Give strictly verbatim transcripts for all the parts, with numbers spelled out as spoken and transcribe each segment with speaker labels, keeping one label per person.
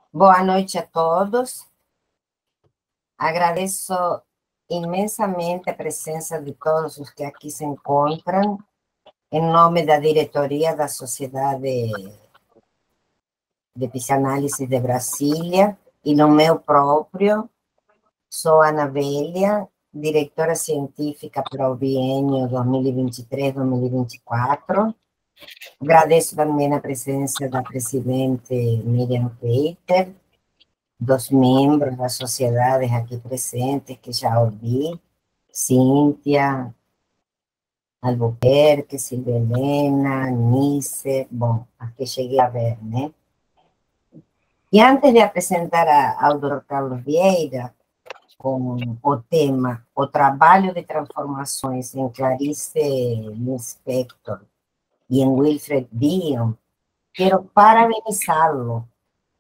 Speaker 1: Boa noite a todos. Agradeço imensamente a presença de todos os que aqui se encontram, em nome da diretoria da Sociedade de Psicanálise de Brasília e no meu próprio. Sou Ana Bélia, diretora científica para o biênio dois mil e vinte e três, dois mil e vinte e quatro. Agradeço também a presença da presidente Miriam Peter, dos membros das sociedades aqui presentes, que já ouvi, Cíntia, Albuquerque, Silvia Helena, Nice, bom, as que cheguei a ver, né? E antes de apresentar a, ao doutor Carlos Vieira, com o tema O Trabalho de Transformações em Clarice Lispector e em Wilfred Bion, quero parabenizá-lo,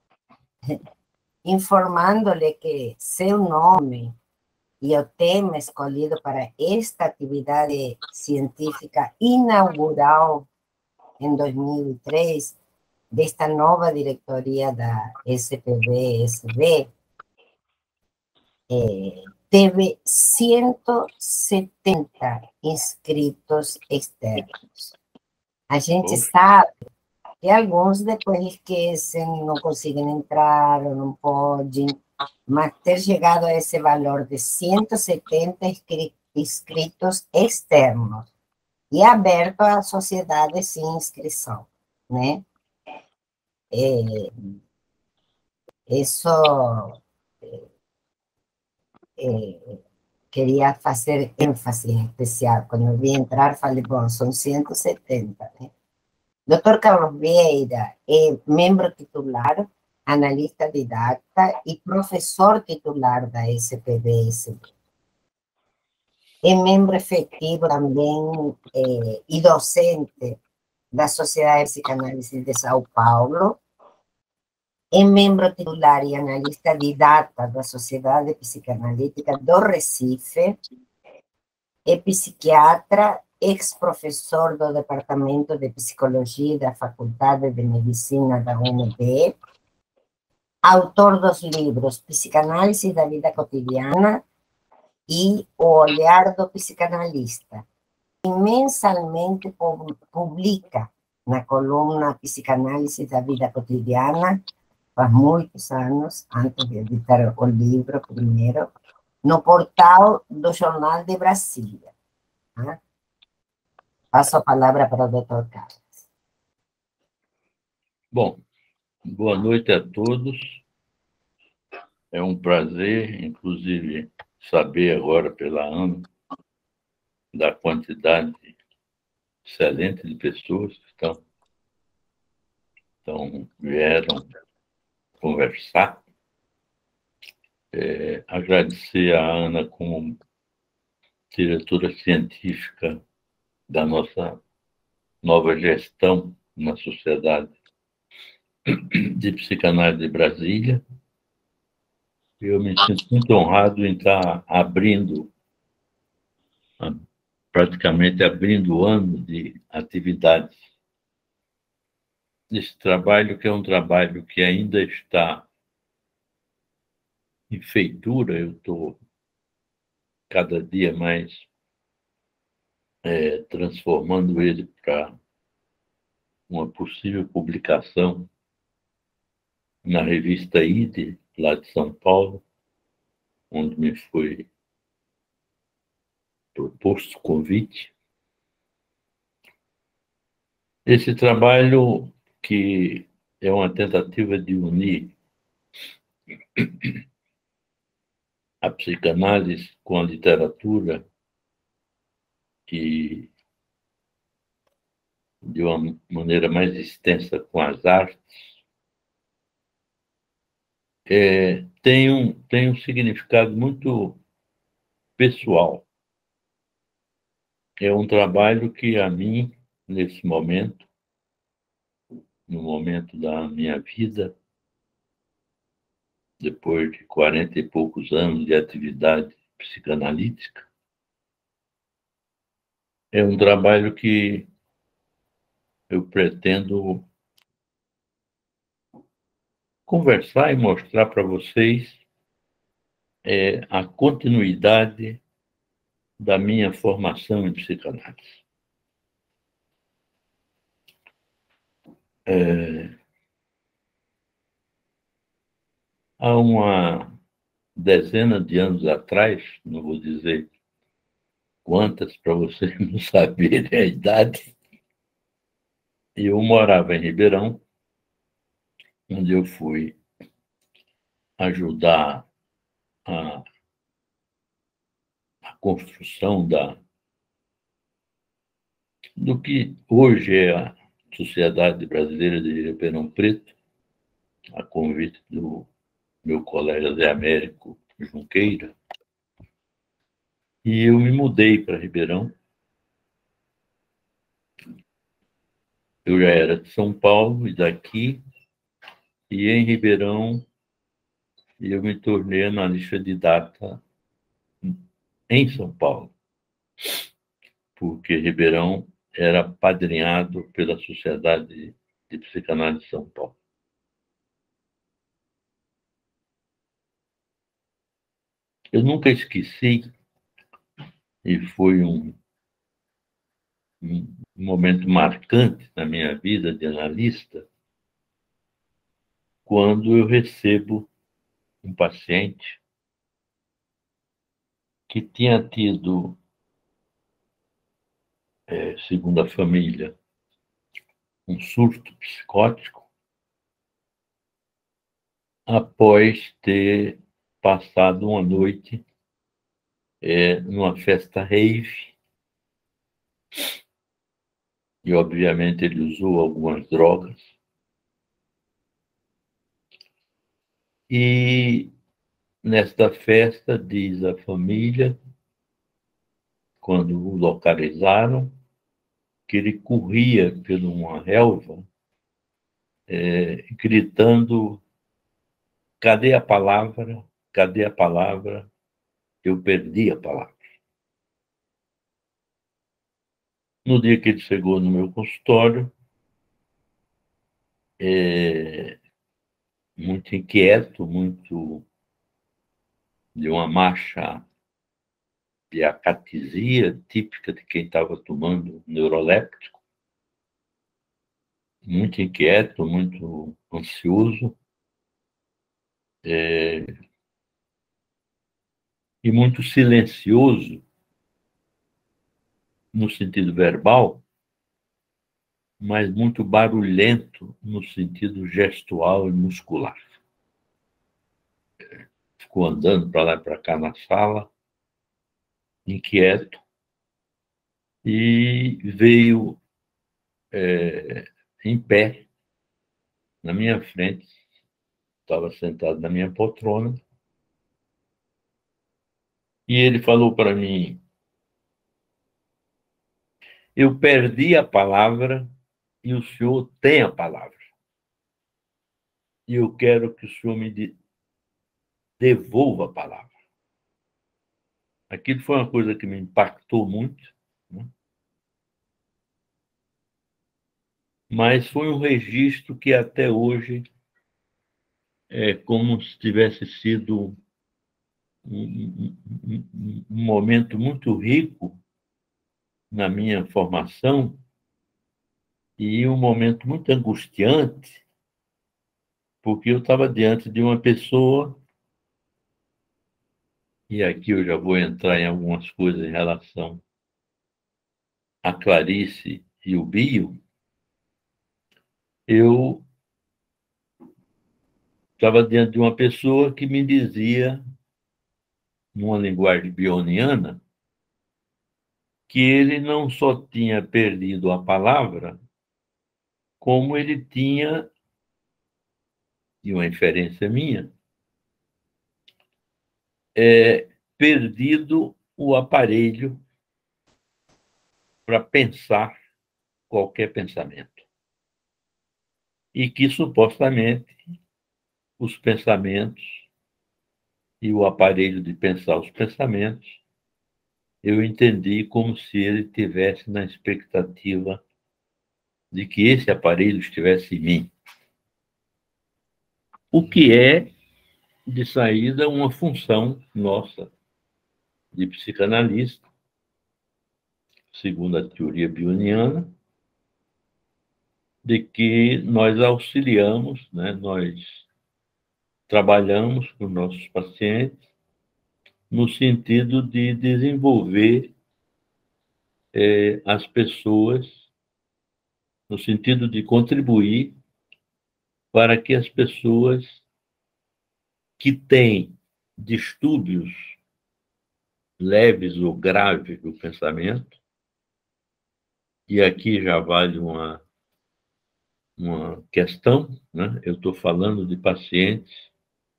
Speaker 1: informando-lhe que seu nome e o tema escolhido para esta atividade científica inaugural em dois mil e três, desta nova diretoria da S P B S B, é, teve cento e setenta inscritos externos. A gente oh. sabe que alguns depois esquecem, não conseguem entrar, ou não podem, mas ter chegado a esse valor de cento e setenta inscritos externos e aberto à sociedade sem inscrição, né? É, isso é, queria fazer ênfase especial. Quando eu vi entrar, falei, bom, são cento e setenta, né? doutor Carlos Vieira é membro titular, analista didata e professor titular da S P B S B. É membro efetivo também é, e docente da Sociedade de Psicanálise de São Paulo. É membro titular e analista didata da Sociedade Psicanalítica do Recife. É psiquiatra, ex-professor do Departamento de Psicologia da Faculdade de Medicina da U N B, autor dos livros Psicanálise da Vida Cotidiana e O Olhar do Psicanalista. E mensalmente publica na coluna Psicanálise da Vida Cotidiana, faz muitos anos, antes de editar o livro primeiro, no portal do Jornal de Brasília. Tá? Passo a palavra para o doutor Carlos.
Speaker 2: Bom, boa noite a todos. É um prazer, inclusive, saber agora pela Ana da quantidade excelente de pessoas que estão, então, vieram conversar. É, agradecer a Ana como diretora científica da nossa nova gestão na Sociedade de Psicanálise de Brasília. Eu me sinto muito honrado em estar abrindo, praticamente abrindo o ano de atividades. Esse trabalho, que é um trabalho que ainda está em feitura, eu estou cada dia mais é, transformando ele para uma possível publicação na revista I D E, lá de São Paulo, onde me foi proposto o convite. Esse trabalho, que é uma tentativa de unir a psicanálise com a literatura e, de uma maneira mais extensa, com as artes, é, tem, um, tem um significado muito pessoal. É um trabalho que, a mim, nesse momento, no momento da minha vida, depois de quarenta e poucos anos de atividade psicanalítica, é um trabalho que eu pretendo conversar e mostrar para vocês é, a continuidade da minha formação em psicanálise. É, há uma dezena de anos atrás, não vou dizer quantas para vocês não saberem a idade, eu morava em Ribeirão, onde eu fui ajudar a, a construção da, do que hoje é a Sociedade Brasileira de Ribeirão Preto, a convite do meu colega Zé Américo Junqueira, e eu me mudei para Ribeirão. Eu já era de São Paulo e daqui, e em Ribeirão eu me tornei analista de data em São Paulo, porque Ribeirão era padrinhado pela Sociedade de Psicanálise de São Paulo. Eu nunca esqueci, e foi um, um momento marcante na minha vida de analista, quando eu recebo um paciente que tinha tido, é, segundo a família, um surto psicótico após ter passado uma noite é, numa festa rave, e obviamente ele usou algumas drogas, e nesta festa, diz a família, quando o localizaram, que ele corria por uma relva, é, gritando: cadê a palavra? Cadê a palavra? Eu perdi a palavra. No dia que ele chegou no meu consultório, é, muito inquieto, muito de uma marcha de acatesia típica de quem estava tomando neuroléptico, muito inquieto, muito ansioso, é, e muito silencioso no sentido verbal, mas muito barulhento no sentido gestual e muscular. Ficou andando para lá e para cá na sala, inquieto, e veio é, em pé na minha frente, estava sentado na minha poltrona, e ele falou para mim: eu perdi a palavra e o senhor tem a palavra. E eu quero que o senhor me devolva a palavra. Aquilo foi uma coisa que me impactou muito, né? Mas foi um registro que até hoje é como se tivesse sido um, um, um, um momento muito rico na minha formação e um momento muito angustiante, porque eu estava diante de uma pessoa, e aqui eu já vou entrar em algumas coisas em relação a Clarice e o Bio. Eu estava diante de uma pessoa que me dizia, numa linguagem bioniana, que ele não só tinha perdido a palavra, como ele tinha, e uma inferência minha, é, perdido o aparelho para pensar qualquer pensamento. E que, supostamente, os pensamentos e o aparelho de pensar os pensamentos, eu entendi como se ele tivesse na expectativa de que esse aparelho estivesse em mim. o que é, de saída, uma função nossa de psicanalista, segundo a teoria bioniana, de que nós auxiliamos, né, nós trabalhamos com nossos pacientes no sentido de desenvolver eh, as pessoas, no sentido de contribuir para que as pessoas que têm distúrbios leves ou graves do pensamento, e aqui já vale uma, uma questão, né? Eu estou falando de pacientes,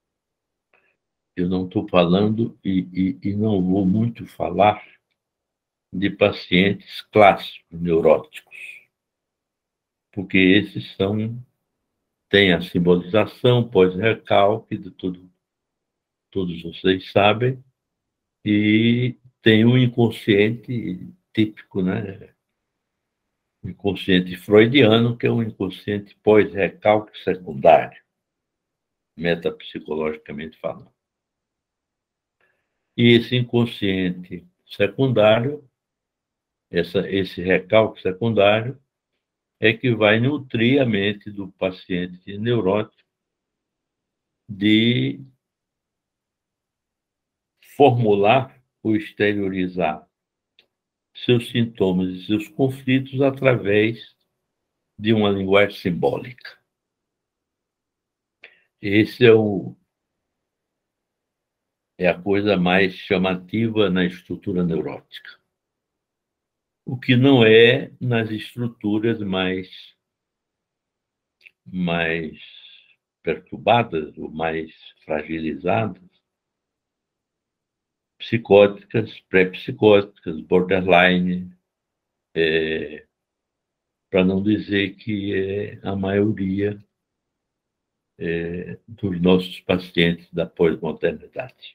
Speaker 2: eu não estou falando e, e, e não vou muito falar de pacientes clássicos, neuróticos, porque esses são, têm a simbolização pós-recalque, de tudo, todos vocês sabem, e tem o inconsciente típico, né? O inconsciente freudiano, que é um inconsciente pós-recalque secundário, metapsicologicamente falando. E esse inconsciente secundário, essa, esse recalque secundário, é que vai nutrir a mente do paciente neurótico de formular ou exteriorizar seus sintomas e seus conflitos através de uma linguagem simbólica. Esse é, o, é a coisa mais chamativa na estrutura neurótica. O que não é nas estruturas mais, mais perturbadas ou mais fragilizadas, psicóticas, pré-psicóticas, borderline, é, para não dizer que é a maioria é, dos nossos pacientes da pós-modernidade.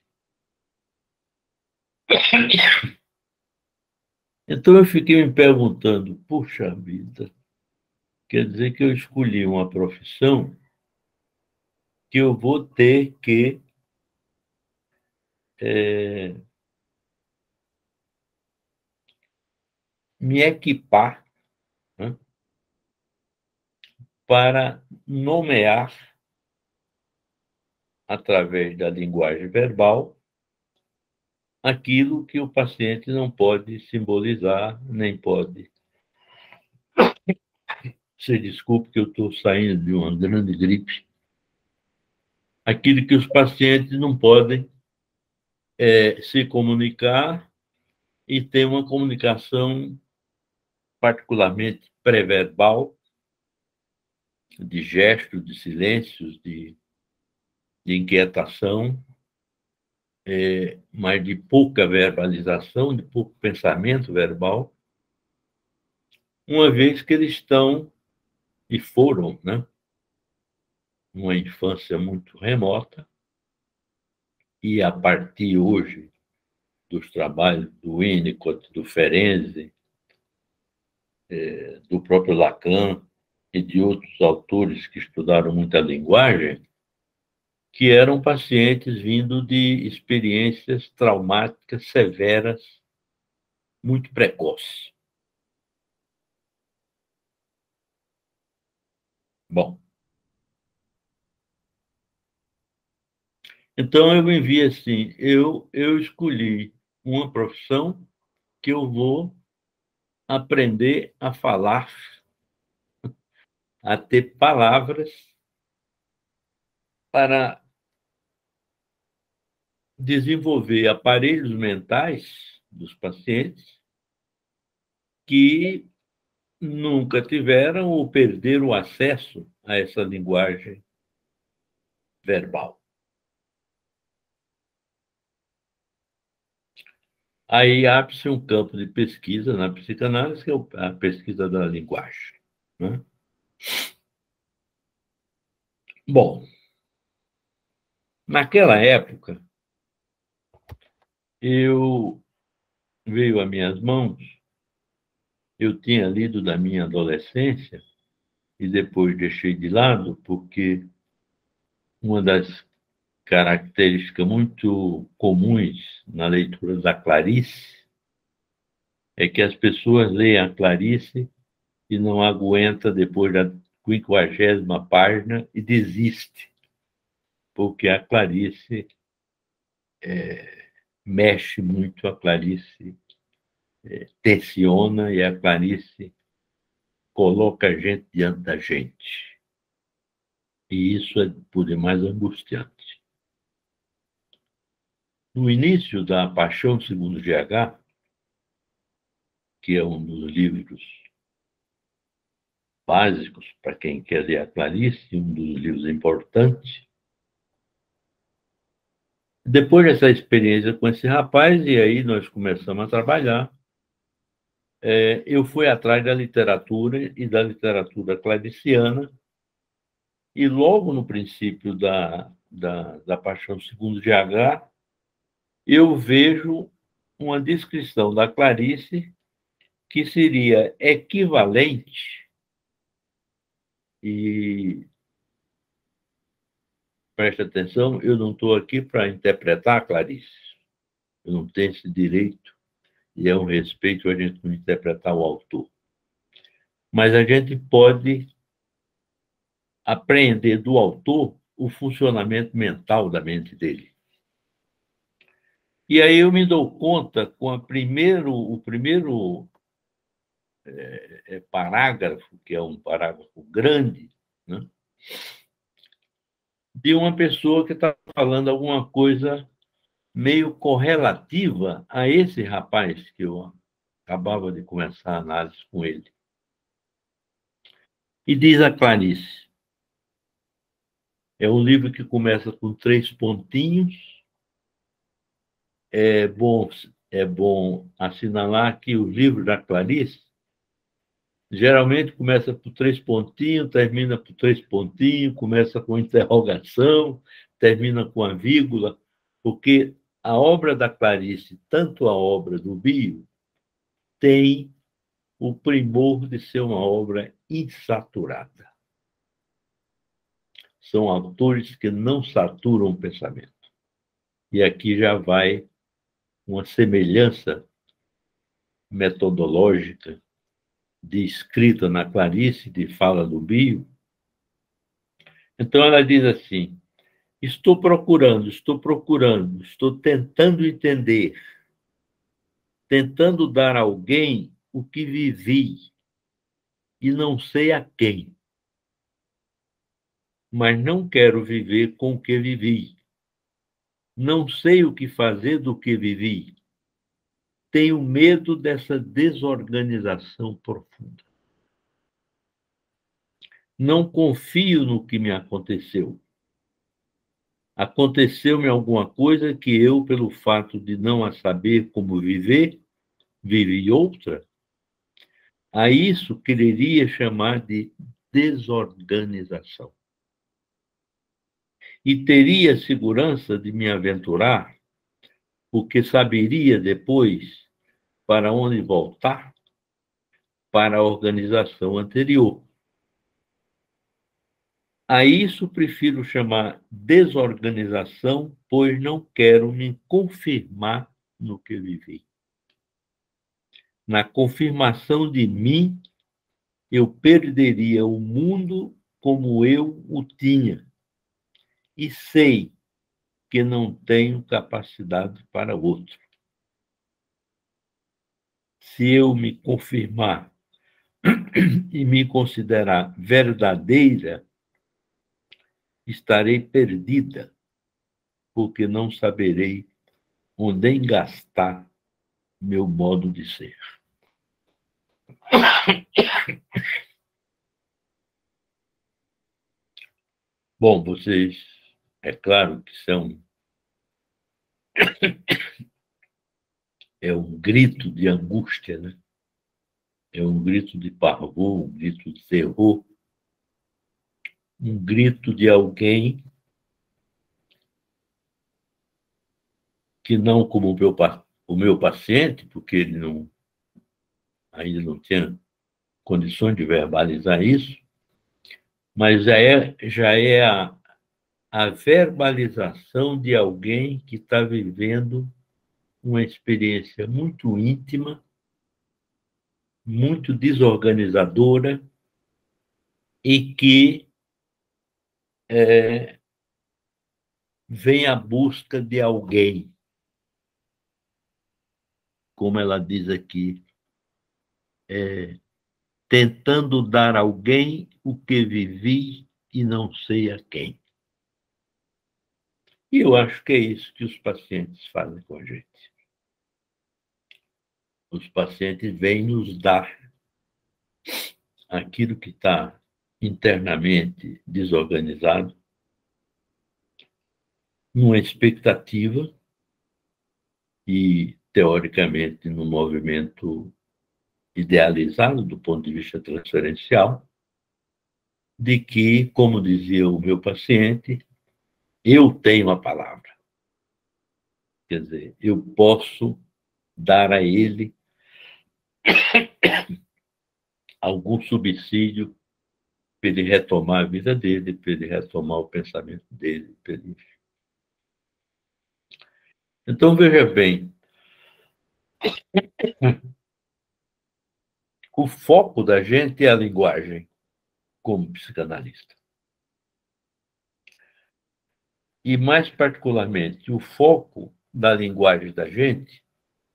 Speaker 2: Então eu fiquei me perguntando, puxa vida, quer dizer que eu escolhi uma profissão que eu vou ter que é, me equipar, né, para nomear, através da linguagem verbal, aquilo que o paciente não pode simbolizar, nem pode. Você desculpe que eu estou saindo de uma grande gripe. Aquilo que os pacientes não podem é, se comunicar e ter uma comunicação particularmente pré-verbal, de gestos, de silêncios, de, de inquietação, é, mas de pouca verbalização, de pouco pensamento verbal, uma vez que eles estão e foram, né, uma infância muito remota, e a partir hoje dos trabalhos do Winnicott, do Ferenczi, é, do próprio Lacan e de outros autores que estudaram muita linguagem, que eram pacientes vindo de experiências traumáticas severas, muito precoces. Bom, então eu me vi assim, eu, eu escolhi uma profissão que eu vou aprender a falar, a ter palavras para desenvolver aparelhos mentais dos pacientes que nunca tiveram ou perderam o acesso a essa linguagem verbal. Aí abre-se um campo de pesquisa na psicanálise, que é a pesquisa da linguagem, né? Bom, naquela época, eu veio às minhas mãos, eu tinha lido da minha adolescência e depois deixei de lado, porque uma das características muito comuns na leitura da Clarice é que as pessoas leem a Clarice e não aguenta depois da quinquagésima página e desiste, porque a Clarice é, mexe muito, a Clarice é, tensiona e a Clarice coloca a gente diante da gente. E isso é por demais angustiante. No início da Paixão segundo G H, que é um dos livros básicos para quem quer ler a Clarice, um dos livros importantes, depois dessa experiência com esse rapaz, e aí nós começamos a trabalhar, é, eu fui atrás da literatura e da literatura clariciana, e logo no princípio da, da, da Paixão segundo G H, eu vejo uma descrição da Clarice que seria equivalente, e preste atenção, eu não estou aqui para interpretar a Clarice, eu não tenho esse direito, e é um respeito a gente não interpretar o autor. Mas a gente pode apreender do autor o funcionamento mental da mente dele. E aí eu me dou conta com a primeiro, o primeiro é, é, parágrafo, que é um parágrafo grande, né, de uma pessoa que está falando alguma coisa meio correlativa a esse rapaz que eu acabava de começar a análise com ele. E diz a Clarice, é um livro que começa com três pontinhos. É bom, é bom assinalar que o livro da Clarice geralmente começa por três pontinhos, termina por três pontinhos, começa com interrogação, termina com a vírgula, porque a obra da Clarice, tanto a obra do Bio, tem o primor de ser uma obra insaturada. São autores que não saturam o pensamento. E aqui já vai uma semelhança metodológica de escrita na Clarice, de fala do Bio. Então ela diz assim, estou procurando, estou procurando, estou tentando entender, tentando dar a alguém o que vivi e não sei a quem, mas não quero viver com o que vivi. Não sei o que fazer do que vivi. Tenho medo dessa desorganização profunda. Não confio no que me aconteceu. Aconteceu-me alguma coisa que eu, pelo fato de não a saber como viver, vivi outra? A isso quereria chamar de desorganização. E teria segurança de me aventurar, porque saberia depois para onde voltar, para a organização anterior. A isso prefiro chamar desorganização, pois não quero me confirmar no que vivi. Na confirmação de mim, eu perderia o mundo como eu o tinha. E sei que não tenho capacidade para outro. Se eu me confirmar e me considerar verdadeira, estarei perdida, porque não saberei onde engastar meu modo de ser. Bom, vocês, é claro que são... É um grito de angústia, né? É um grito de pavor, um grito de terror, um grito de alguém que não como o meu, o meu paciente, porque ele não, ainda não tinha condições de verbalizar isso, mas já é, já é a, a verbalização de alguém que está vivendo uma experiência muito íntima, muito desorganizadora e que é, vem à busca de alguém, como ela diz aqui, é, tentando dar a alguém o que vivi e não sei a quem. E eu acho que é isso que os pacientes fazem com a gente. Os pacientes vêm nos dar aquilo que está internamente desorganizado, numa expectativa e, teoricamente, no movimento idealizado do ponto de vista transferencial, de que, como dizia o meu paciente, eu tenho a palavra. Quer dizer, eu posso dar a ele algum subsídio para ele retomar a vida dele, para ele retomar o pensamento dele. Para ele... Então, veja bem, o foco da gente é a linguagem, como psicanalista. E, mais particularmente, o foco da linguagem da gente,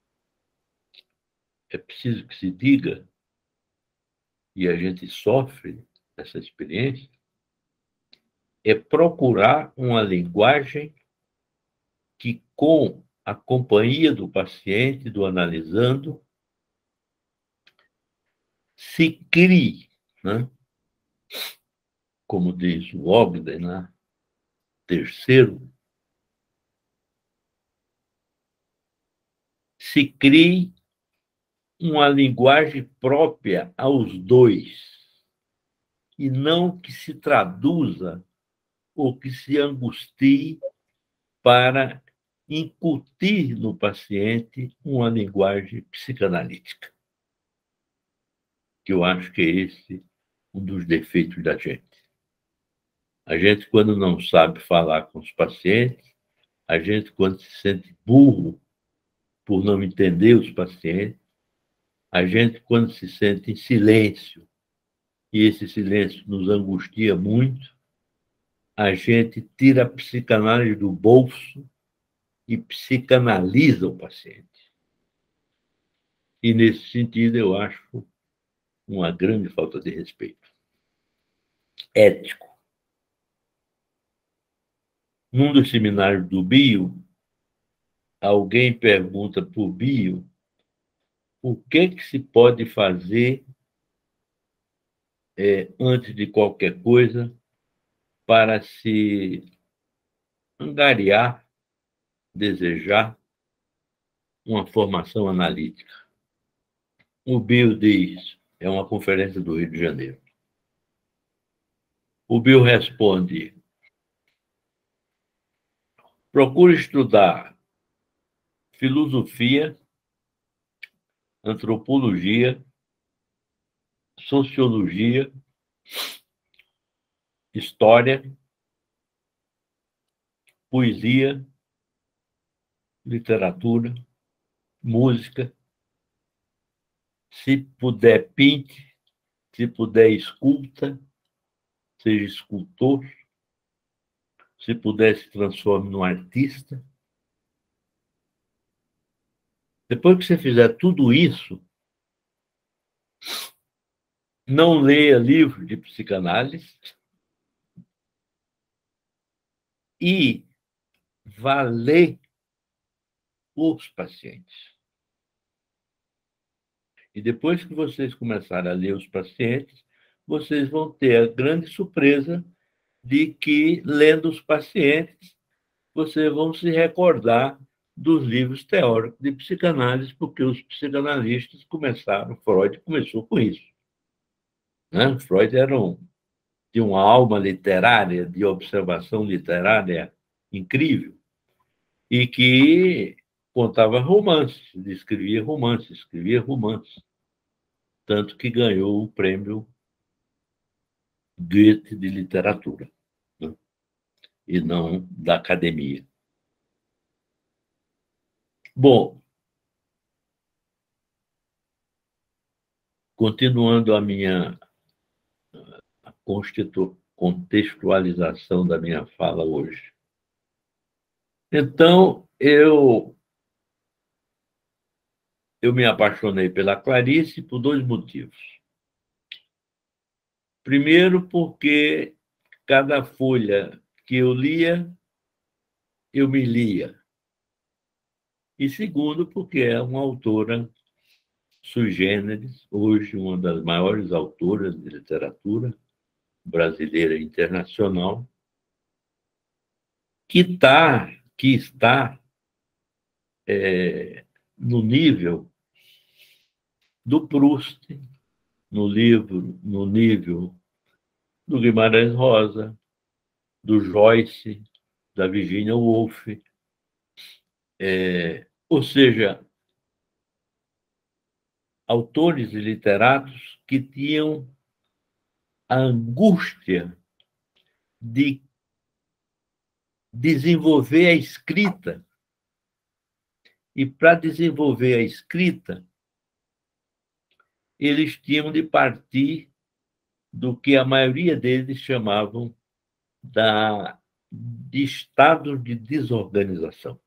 Speaker 2: é preciso que se diga, e a gente sofre essa experiência, é procurar uma linguagem que, com a companhia do paciente, do analisando, se crie, né? Como diz o Ogden, né? Terceiro, se crie uma linguagem própria aos dois, e não que se traduza ou que se angustie para incutir no paciente uma linguagem psicanalítica. Que eu acho que é esse um dos defeitos da gente. A gente, quando não sabe falar com os pacientes, a gente, quando se sente burro por não entender os pacientes, a gente, quando se sente em silêncio, e esse silêncio nos angustia muito, a gente tira a psicanálise do bolso e psicanaliza o paciente. E, nesse sentido, eu acho uma grande falta de respeito ético. Num dos seminários do Bio, alguém pergunta para o Bio o que, que se pode fazer é, antes de qualquer coisa para se angariar, desejar uma formação analítica. O Bio diz, é uma conferência do Rio de Janeiro. O Bio responde, procure estudar filosofia, antropologia, sociologia, história, poesia, literatura, música, se puder pinte, se puder esculta, seja escultor, se puder se transforme num artista. Depois que você fizer tudo isso, não leia livro de psicanálise e vá ler os pacientes. E depois que vocês começarem a ler os pacientes, vocês vão ter a grande surpresa de que, lendo os pacientes, vocês vão se recordar dos livros teóricos de psicanálise, porque os psicanalistas começaram, Freud começou com isso. Né? Freud era um, tinha uma alma literária, de observação literária incrível, e que contava romances, escrevia romances, escrevia romances, tanto que ganhou o prêmio Goethe de literatura. Né? e não da academia. Bom, continuando a minha contextualização da minha fala hoje. Então, eu, eu me apaixonei pela Clarice por dois motivos. Primeiro, porque cada folha que eu lia, eu me lia. E segundo, porque é uma autora sui generis, hoje uma das maiores autoras de literatura brasileira e internacional, que, tá, que está é, no nível do Proust, no livro, no nível do Guimarães Rosa, do Joyce, da Virginia Woolf. É, ou seja, autores e literatos que tinham a angústia de desenvolver a escrita. E, para desenvolver a escrita, eles tinham de partir do que a maioria deles chamavam da, de estado de desorganização.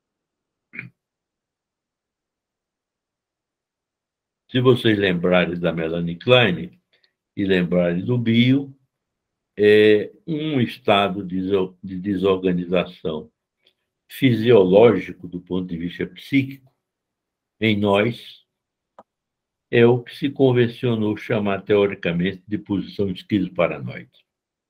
Speaker 2: Se vocês lembrarem da Melanie Klein e lembrarem do Bio, é um estado de desorganização fisiológico do ponto de vista psíquico em nós é o que se convencionou chamar teoricamente de posição esquizoparanoide.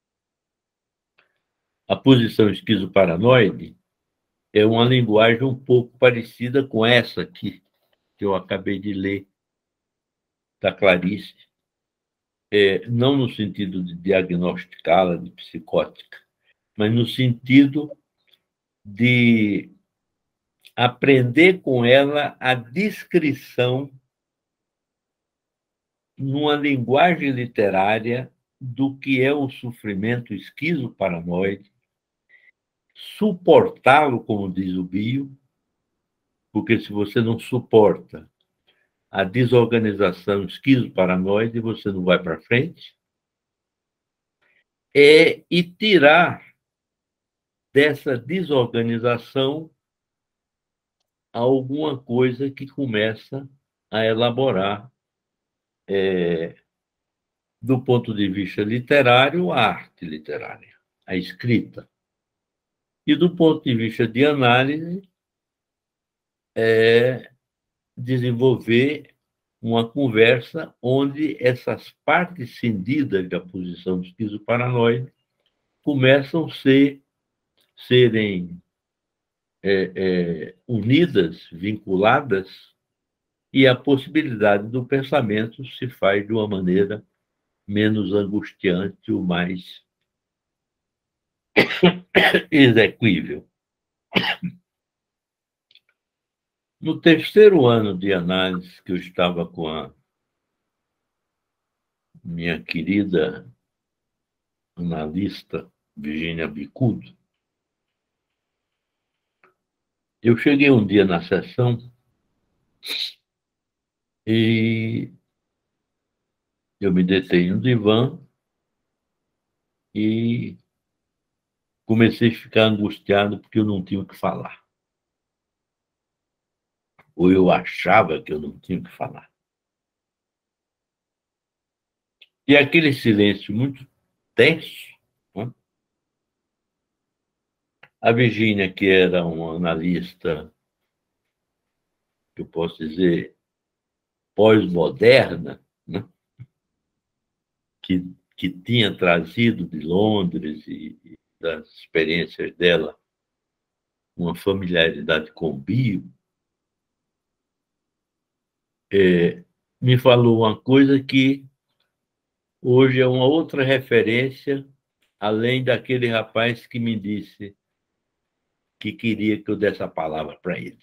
Speaker 2: A posição esquizoparanoide é uma linguagem um pouco parecida com essa aqui, que eu acabei de ler, da Clarice, é, não no sentido de diagnosticá-la de psicótica, mas no sentido de aprender com ela a descrição numa linguagem literária do que é o sofrimento esquizoparanoide, suportá-lo, como diz o Bio, porque se você não suporta a desorganização esquizoparanoide, você não vai para frente, é, e tirar dessa desorganização alguma coisa que começa a elaborar, é, do ponto de vista literário, a arte literária, a escrita. E do ponto de vista de análise, é desenvolver uma conversa onde essas partes cindidas da posição esquizoparanoide começam a ser, serem é, é, unidas, vinculadas, e a possibilidade do pensamento se faz de uma maneira menos angustiante ou mais exequível. No terceiro ano de análise, que eu estava com a minha querida analista Virginia Bicudo, eu cheguei um dia na sessão e eu me deitei no divã e comecei a ficar angustiado porque eu não tinha o que falar. Ou eu achava que eu não tinha o que falar. E aquele silêncio muito tenso, né? A Virginia, que era uma analista, que eu posso dizer, pós-moderna, né? que, que tinha trazido de Londres e, e das experiências dela uma familiaridade com o Bio, é, me falou uma coisa que hoje é uma outra referência, além daquele rapaz que me disse que queria que eu desse a palavra para ele.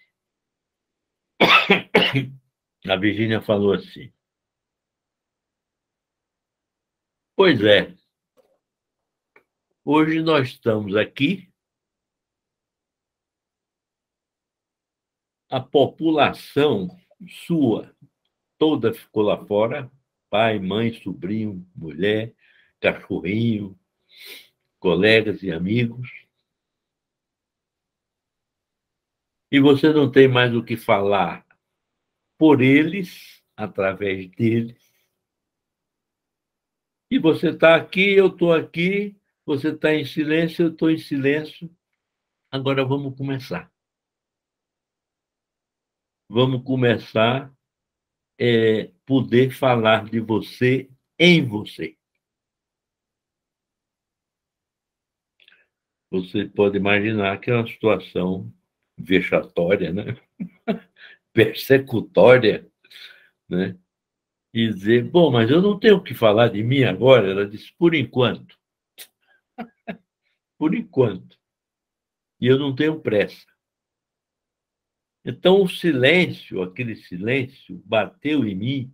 Speaker 2: A Virginia falou assim: pois é, Hoje nós estamos aqui, a população sua toda ficou lá fora, pai, mãe, sobrinho, mulher, cachorrinho, colegas e amigos. E você não tem mais o que falar por eles, através deles. E você está aqui, eu estou aqui, você está em silêncio, eu estou em silêncio. Agora vamos começar. Vamos começar é, poder falar de você em você. Você pode imaginar que é uma situação vexatória, né? Persecutória, né? E dizer, bom, mas eu não tenho o que falar de mim agora. Ela disse, por enquanto. Por enquanto. E eu não tenho pressa. Então, o silêncio, aquele silêncio, bateu em mim.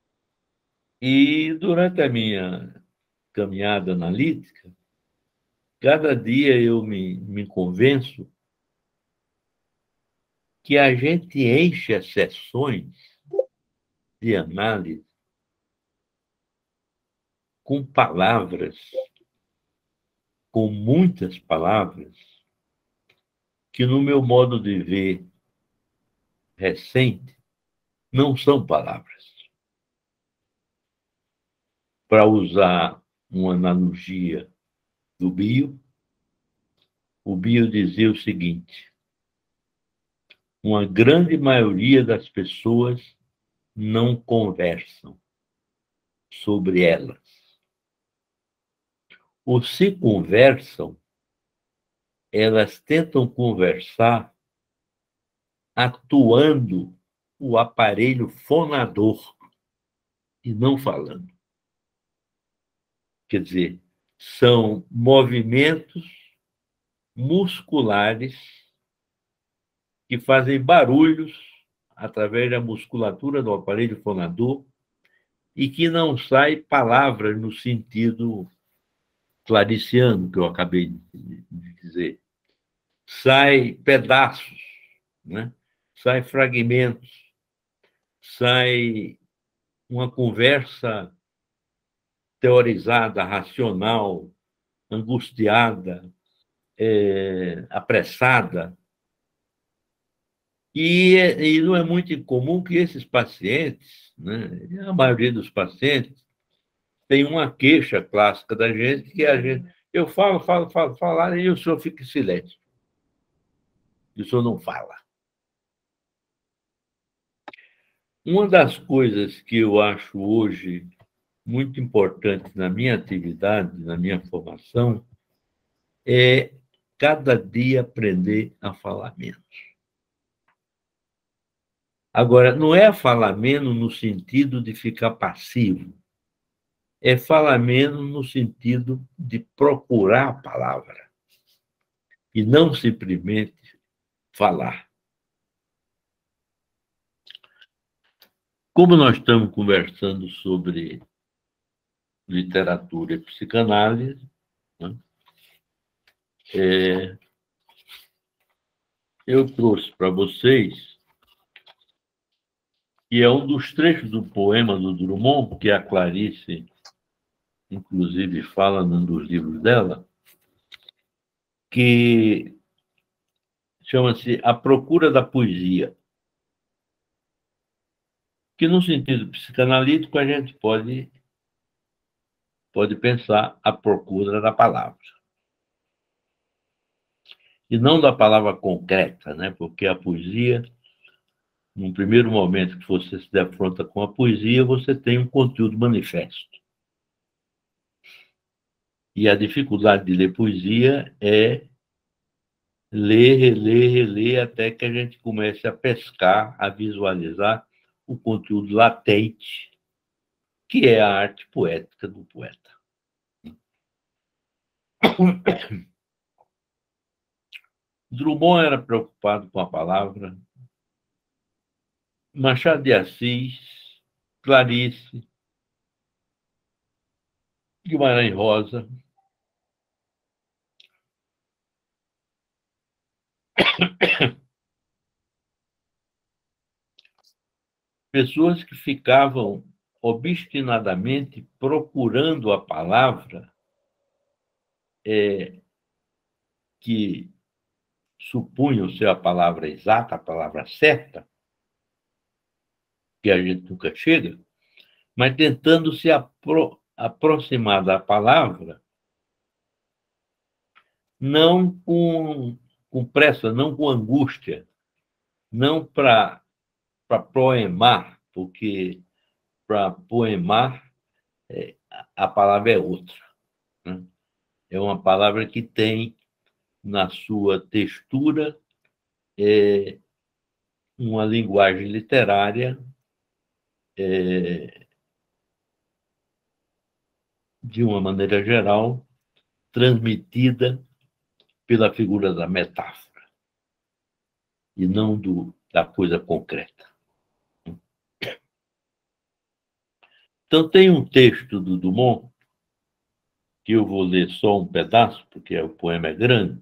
Speaker 2: E, durante a minha caminhada analítica, cada dia eu me, me convenço que a gente enche as sessões de análise com palavras, com muitas palavras, que, no meu modo de ver recente, não são palavras. Para usar uma analogia do Bio, o Bio dizia o seguinte: uma grande maioria das pessoas não conversam sobre elas. Ou se conversam, elas tentam conversar atuando o aparelho fonador e não falando. Quer dizer, são movimentos musculares que fazem barulhos através da musculatura do aparelho fonador e que não sai palavras no sentido clariciano que eu acabei de dizer. Sai pedaços, né? Sai fragmentos, sai uma conversa teorizada, racional, angustiada, é, apressada. E, e não é muito incomum que esses pacientes, né, a maioria dos pacientes, tem uma queixa clássica da gente, que a gente, eu falo, falo, falo, falar, e o senhor fica em silêncio. E o senhor não fala. Uma das coisas que eu acho hoje muito importante na minha atividade, na minha formação, é cada dia aprender a falar menos. Agora, não é falar menos no sentido de ficar passivo, é falar menos no sentido de procurar a palavra e não simplesmente falar. Como nós estamos conversando sobre literatura e psicanálise, né, é, eu trouxe para vocês, e é um dos trechos do poema do Drummond, que a Clarice, inclusive, fala num dos livros dela, que chama-se A Procura da Poesia, que, no sentido psicanalítico, a gente pode, pode pensar a procura da palavra. E não da palavra concreta, né? Porque a poesia, num primeiro momento que você se defronta com a poesia, você tem um conteúdo manifesto. E a dificuldade de ler poesia é ler, reler, reler, até que a gente comece a pescar, a visualizar o conteúdo latente, que é a arte poética do poeta. Drummond era preocupado com a palavra, Machado de Assis, Clarice, Guimarães Rosa, Pessoas que ficavam obstinadamente procurando a palavra é, que supunham ser a palavra exata, a palavra certa, que a gente nunca chega, mas tentando se apro aproximar da palavra, não com, com pressa, não com angústia, não para poemar, porque para poemar é, a palavra é outra, né? É uma palavra que tem na sua textura é, uma linguagem literária é, de uma maneira geral, transmitida pela figura da metáfora e não do, da coisa concreta. Então, tem um texto do Dumont, que eu vou ler só um pedaço, porque o poema é grande,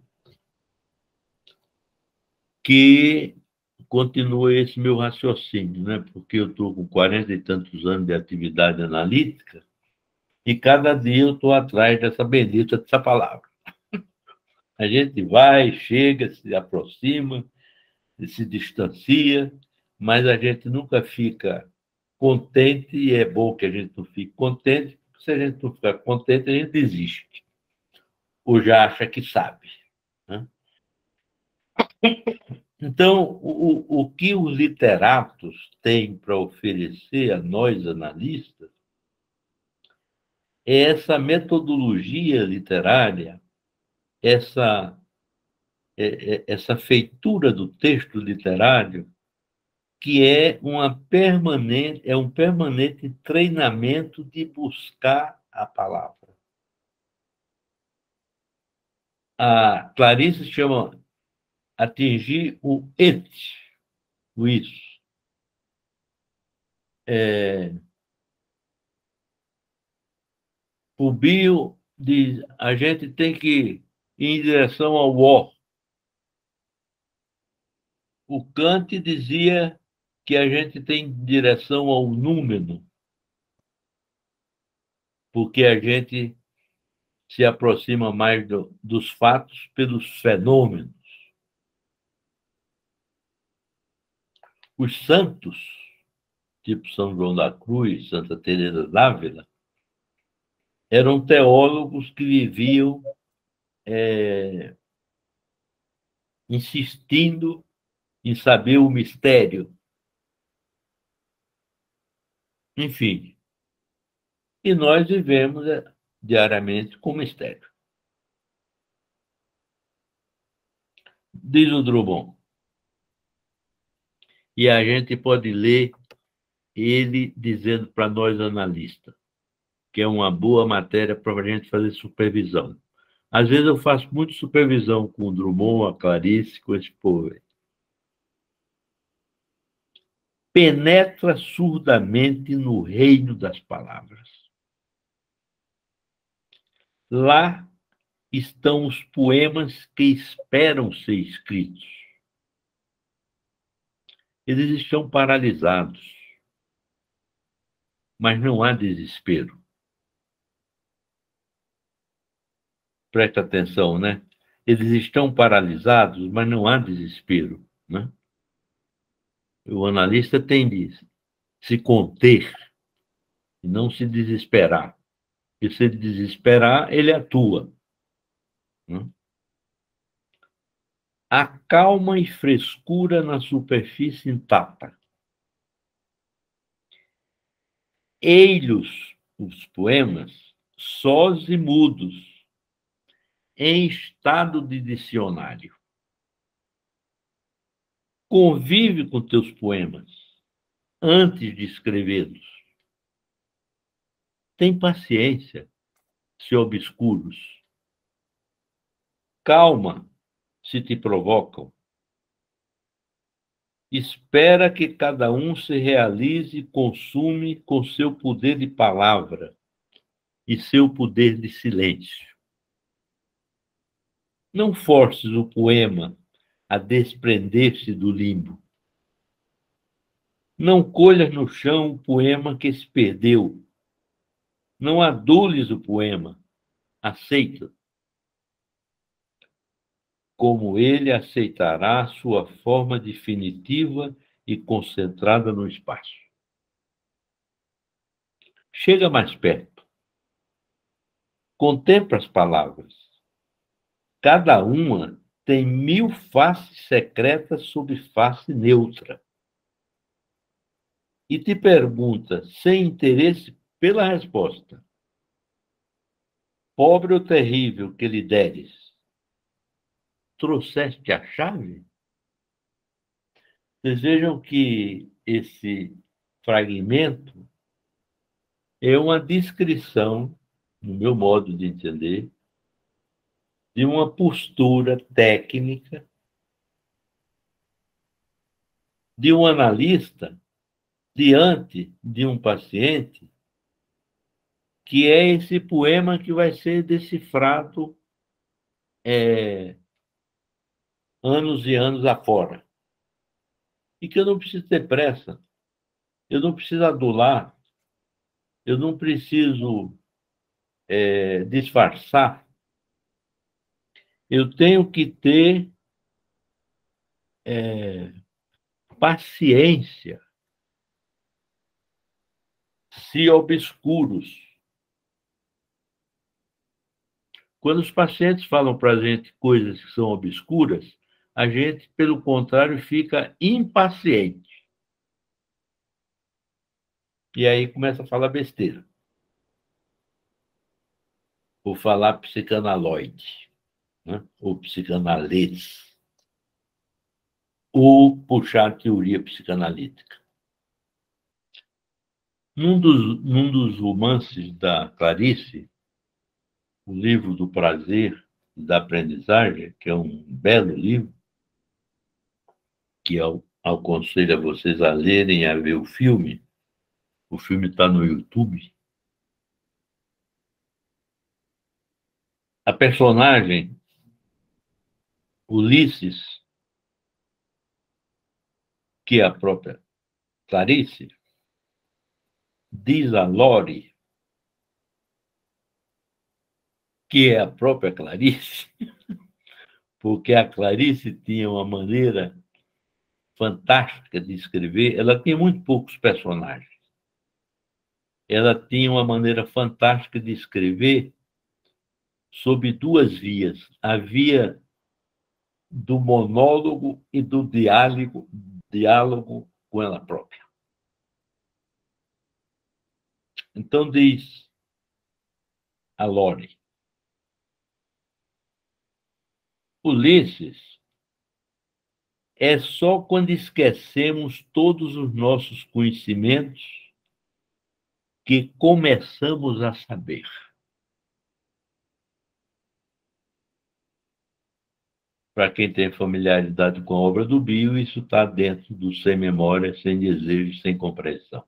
Speaker 2: que continua esse meu raciocínio, né? Porque eu estou com quarenta e tantos anos de atividade analítica e cada dia eu estou atrás dessa bendita dessa palavra. A gente vai, chega, se aproxima, se distancia, mas a gente nunca fica contente, e é bom que a gente não fique contente, porque se a gente não ficar contente, a gente desiste, ou já acha que sabe, né? Então, o, o que os literatos têm para oferecer a nós, analistas, é essa metodologia literária, essa, é, é, essa feitura do texto literário, que é, uma permanente, é um permanente treinamento de buscar a palavra. A Clarice chama atingir o et, o isso. É, o Bio diz, a gente tem que ir em direção ao ó. O Kant dizia que a gente tem direção ao número, porque a gente se aproxima mais do, dos fatos pelos fenômenos. Os santos, tipo São João da Cruz, Santa Teresa d'Ávila, eram teólogos que viviam é, insistindo em saber o mistério. Enfim, e nós vivemos diariamente com mistério. Diz o Drummond. E a gente pode ler ele dizendo para nós, analistas, que é uma boa matéria para a gente fazer supervisão. Às vezes eu faço muito supervisão com o Drummond, a Clarice, com esse povo. Penetra surdamente no reino das palavras. Lá estão os poemas que esperam ser escritos. Eles estão paralisados, mas não há desespero. Presta atenção, né? Eles estão paralisados, mas não há desespero, né? O analista tem de se conter e não se desesperar. E se ele desesperar, ele atua, né? Há calma e frescura na superfície intacta. Ei-los, os poemas, sós e mudos, em estado de dicionário. Convive com teus poemas antes de escrevê-los. Tem paciência, se obscuros. Calma, se te provocam. Espera que cada um se realize e consume com seu poder de palavra e seu poder de silêncio. Não forces o poema a desprender-se do limbo. Não colhas no chão o poema que se perdeu. Não adules o poema. Aceita. Como ele aceitará sua forma definitiva e concentrada no espaço. Chega mais perto. Contempla as palavras. Cada uma tem mil faces secretas sob face neutra. E te pergunta, sem interesse pela resposta: pobre ou terrível que lhe deres, trouxeste a chave? Vocês vejam que esse fragmento é uma descrição, no meu modo de entender, de uma postura técnica de um analista diante de um paciente, que é esse poema que vai ser decifrado é, anos e anos afora. E que eu não preciso ter pressa, eu não preciso adular, eu não preciso é, disfarçar. Eu tenho que ter é, paciência, se obscuros. Quando os pacientes falam para a gente coisas que são obscuras, a gente, pelo contrário, fica impaciente. E aí começa a falar besteira. Ou falar psicanaloide, né? Ou psicanalês. Ou puxar teoria psicanalítica. Num dos, num dos romances da Clarice, o livro do prazer e da aprendizagem, que é um belo livro, que eu aconselho a vocês a lerem e a ver o filme. O filme está no YouTube. A personagem Ulisses, que é a própria Clarice, diz a Lore, que é a própria Clarice, porque a Clarice tinha uma maneira fantástica de escrever. Ela tinha muito poucos personagens. Ela tinha uma maneira fantástica de escrever sob duas vias. A via do monólogo e do diálogo, diálogo com ela própria. Então diz a Lore, Ulisses é só quando esquecemos todos os nossos conhecimentos que começamos a saber. Para quem tem familiaridade com a obra do Bio, isso está dentro do sem memória, sem desejo, sem compreensão.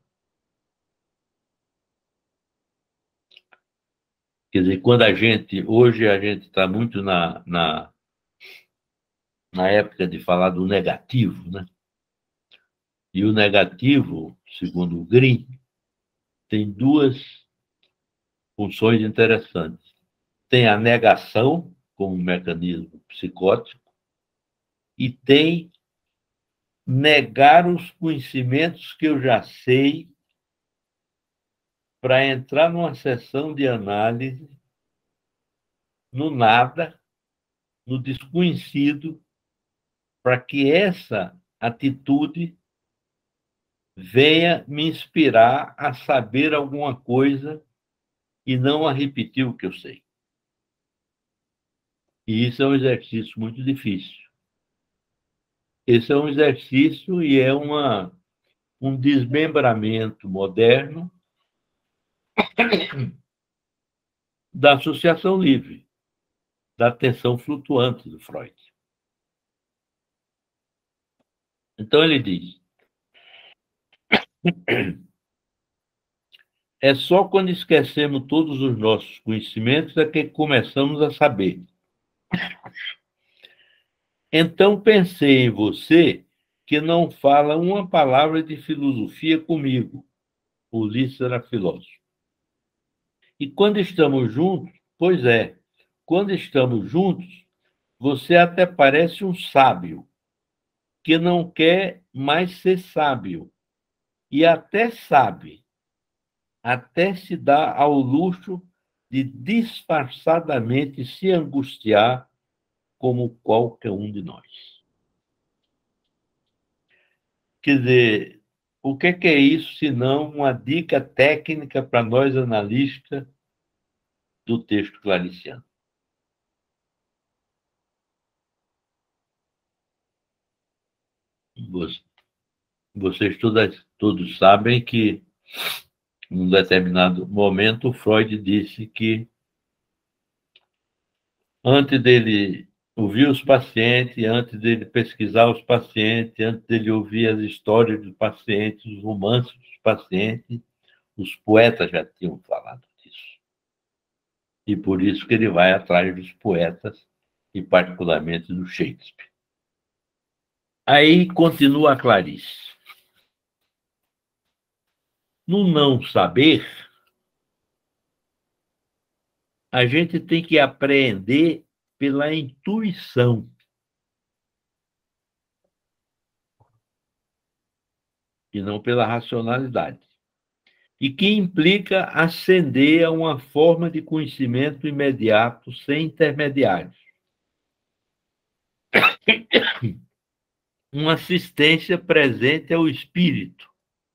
Speaker 2: Quer dizer, quando a gente, hoje a gente está muito na, na, na época de falar do negativo, né? E o negativo, segundo o Green, tem duas funções interessantes. Tem a negação, como um mecanismo psicótico, e tem negar os conhecimentos que eu já sei para entrar numa sessão de análise no nada, no desconhecido, para que essa atitude venha me inspirar a saber alguma coisa e não a repetir o que eu sei. E isso é um exercício muito difícil. Esse é um exercício e é uma, um desmembramento moderno da associação livre, da atenção flutuante do Freud. Então ele diz: é só quando esquecemos todos os nossos conhecimentos é que começamos a saber. Então pensei em você que não fala uma palavra de filosofia comigo. Ulisses era filósofo. E quando estamos juntos, pois é, quando estamos juntos, você até parece um sábio, que não quer mais ser sábio, e até sabe, até se dá ao luxo de disfarçadamente se angustiar como qualquer um de nós. Quer dizer, o que é isso, senão uma dica técnica para nós analistas do texto clariciano? Vocês todas, todos sabem que, em um determinado momento, Freud disse que, antes dele ouvir os pacientes, antes dele pesquisar os pacientes, antes dele ouvir as histórias dos pacientes, os romances dos pacientes, os poetas já tinham falado disso. E por isso que ele vai atrás dos poetas, e particularmente do Shakespeare. Aí continua a Clarice. No não saber, a gente tem que aprender pela intuição. E não pela racionalidade. E que implica ascender a uma forma de conhecimento imediato, sem intermediários. Uma assistência presente ao espírito.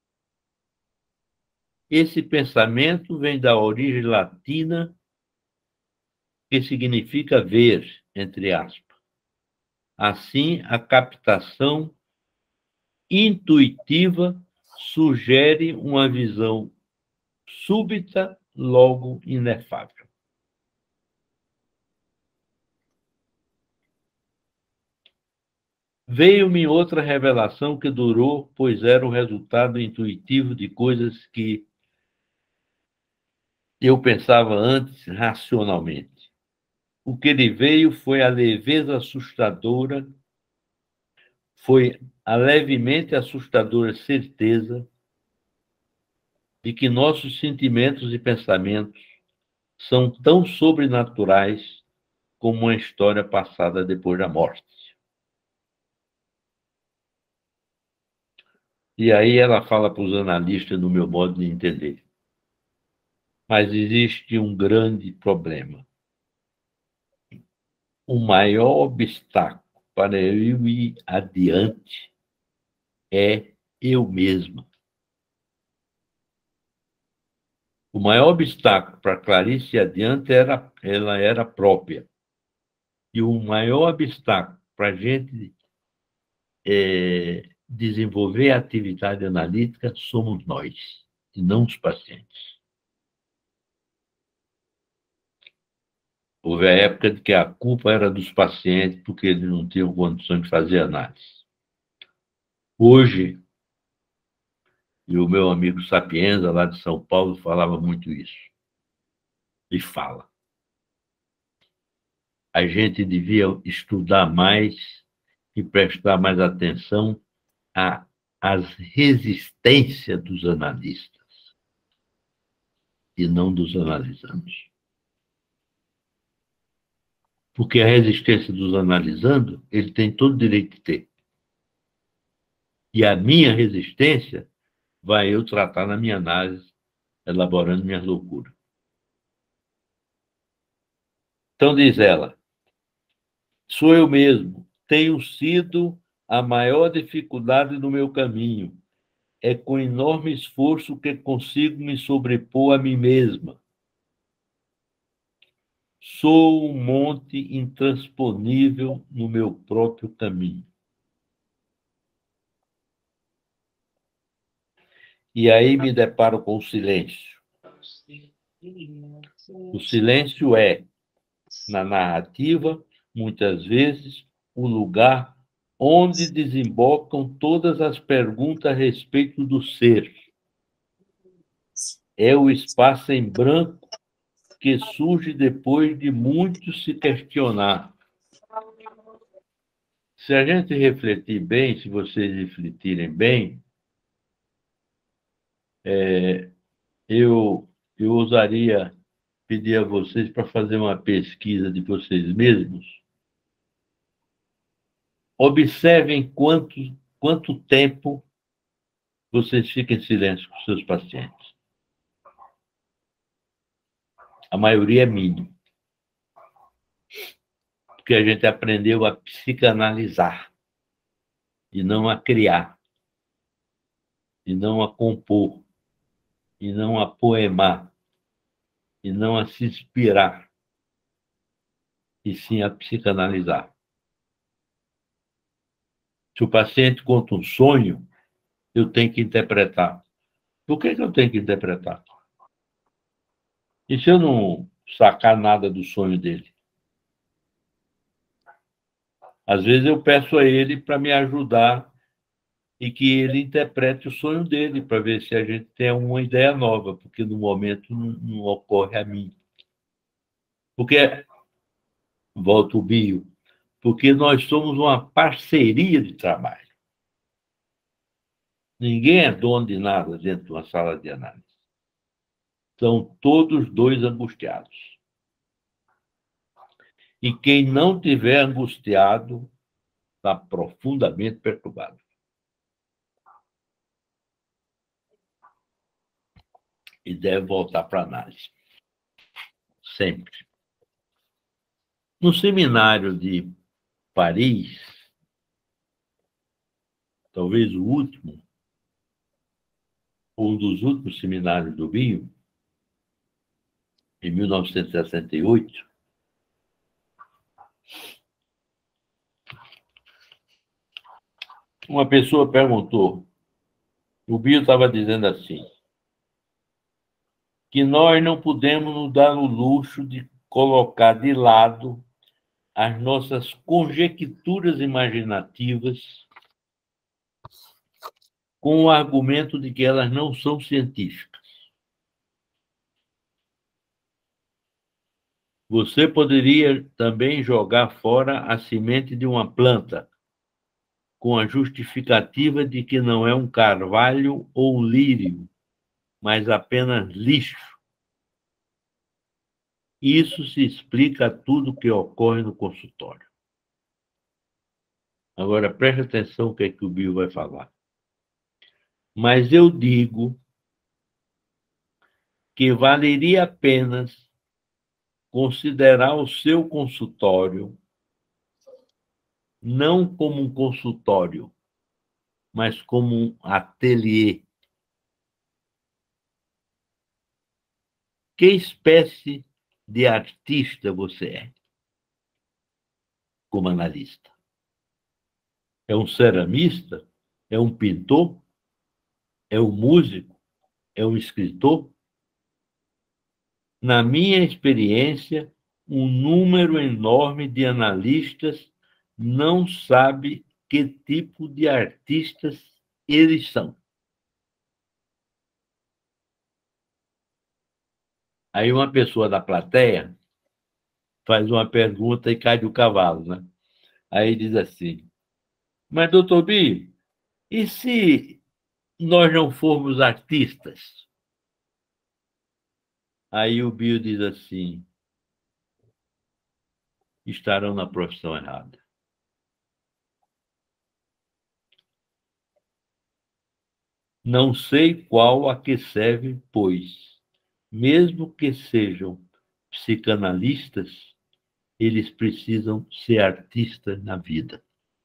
Speaker 2: Esse pensamento vem da origem latina, que significa ver, entre aspas. Assim, a captação intuitiva sugere uma visão súbita, logo inefável. Veio-me outra revelação que durou, pois era o resultado intuitivo de coisas que eu pensava antes racionalmente. O que lhe veio foi a leveza assustadora, foi a levemente assustadora certeza de que nossos sentimentos e pensamentos são tão sobrenaturais como uma história passada depois da morte. E aí ela fala para os analistas, no meu modo de entender. Mas existe um grande problema. O maior obstáculo para eu ir adiante é eu mesma. O maior obstáculo para Clarice ir adiante era, ela era própria. E o maior obstáculo para a gente é, desenvolver a atividade analítica somos nós, e não os pacientes. Houve a época de que a culpa era dos pacientes, porque eles não tinham condições de fazer análise. Hoje, e o meu amigo Sapienza, lá de São Paulo, falava muito isso. E fala. A gente devia estudar mais e prestar mais atenção às resistências dos analistas e não dos analisandos. Porque a resistência dos analisando, ele tem todo o direito de ter. E a minha resistência vai eu tratar na minha análise, elaborando minhas loucuras. Então, diz ela, sou eu mesmo, tenho sido a maior dificuldade no meu caminho. É com enorme esforço que consigo me sobrepor a mim mesma. Sou um monte intransponível no meu próprio caminho. E aí me deparo com o silêncio. O silêncio é, na narrativa, muitas vezes, o lugar onde desembocam todas as perguntas a respeito do ser. É o espaço em branco que surge depois de muito se questionar. Se a gente refletir bem, se vocês refletirem bem, é, eu, eu ousaria pedir a vocês para fazer uma pesquisa de vocês mesmos. Observem quanto, quanto tempo vocês ficam em silêncio com seus pacientes. A maioria é mínima. Porque a gente aprendeu a psicanalizar, e não a criar, e não a compor, e não a poemar, e não a se inspirar, e sim a psicanalizar. Se o paciente conta um sonho, eu tenho que interpretar. Por que que eu tenho que interpretar? E se eu não sacar nada do sonho dele? Às vezes eu peço a ele para me ajudar e que ele interprete o sonho dele, para ver se a gente tem uma ideia nova, porque no momento não, não ocorre a mim. Porque, volta o bio, porque nós somos uma parceria de trabalho. Ninguém é dono de nada dentro de uma sala de análise. São todos dois angustiados. E quem não tiver angustiado está profundamente perturbado. E deve voltar para a análise. Sempre. No seminário de Paris, talvez o último, um dos últimos seminários do bio, em mil novecentos e sessenta e oito, uma pessoa perguntou, o bio estava dizendo assim, que nós não podemos nos dar o luxo de colocar de lado as nossas conjecturas imaginativas com o argumento de que elas não são científicas. Você poderia também jogar fora a semente de uma planta, com a justificativa de que não é um carvalho ou um lírio, mas apenas lixo. Isso se explica a tudo o que ocorre no consultório. Agora, preste atenção no que é que o Bio vai falar. Mas eu digo que valeria apenas considerar o seu consultório não como um consultório, mas como um ateliê. Que espécie de artista você é, como analista? É um ceramista? É um pintor? É um músico? É um escritor? Na minha experiência, um número enorme de analistas não sabe que tipo de artistas eles são. Aí uma pessoa da plateia faz uma pergunta e cai do cavalo, né? Aí diz assim, mas, doutor Bi, e se nós não formos artistas? Aí o Bio diz assim, estarão na profissão errada. Não sei qual a que serve, pois, mesmo que sejam psicanalistas, eles precisam ser artistas na vida.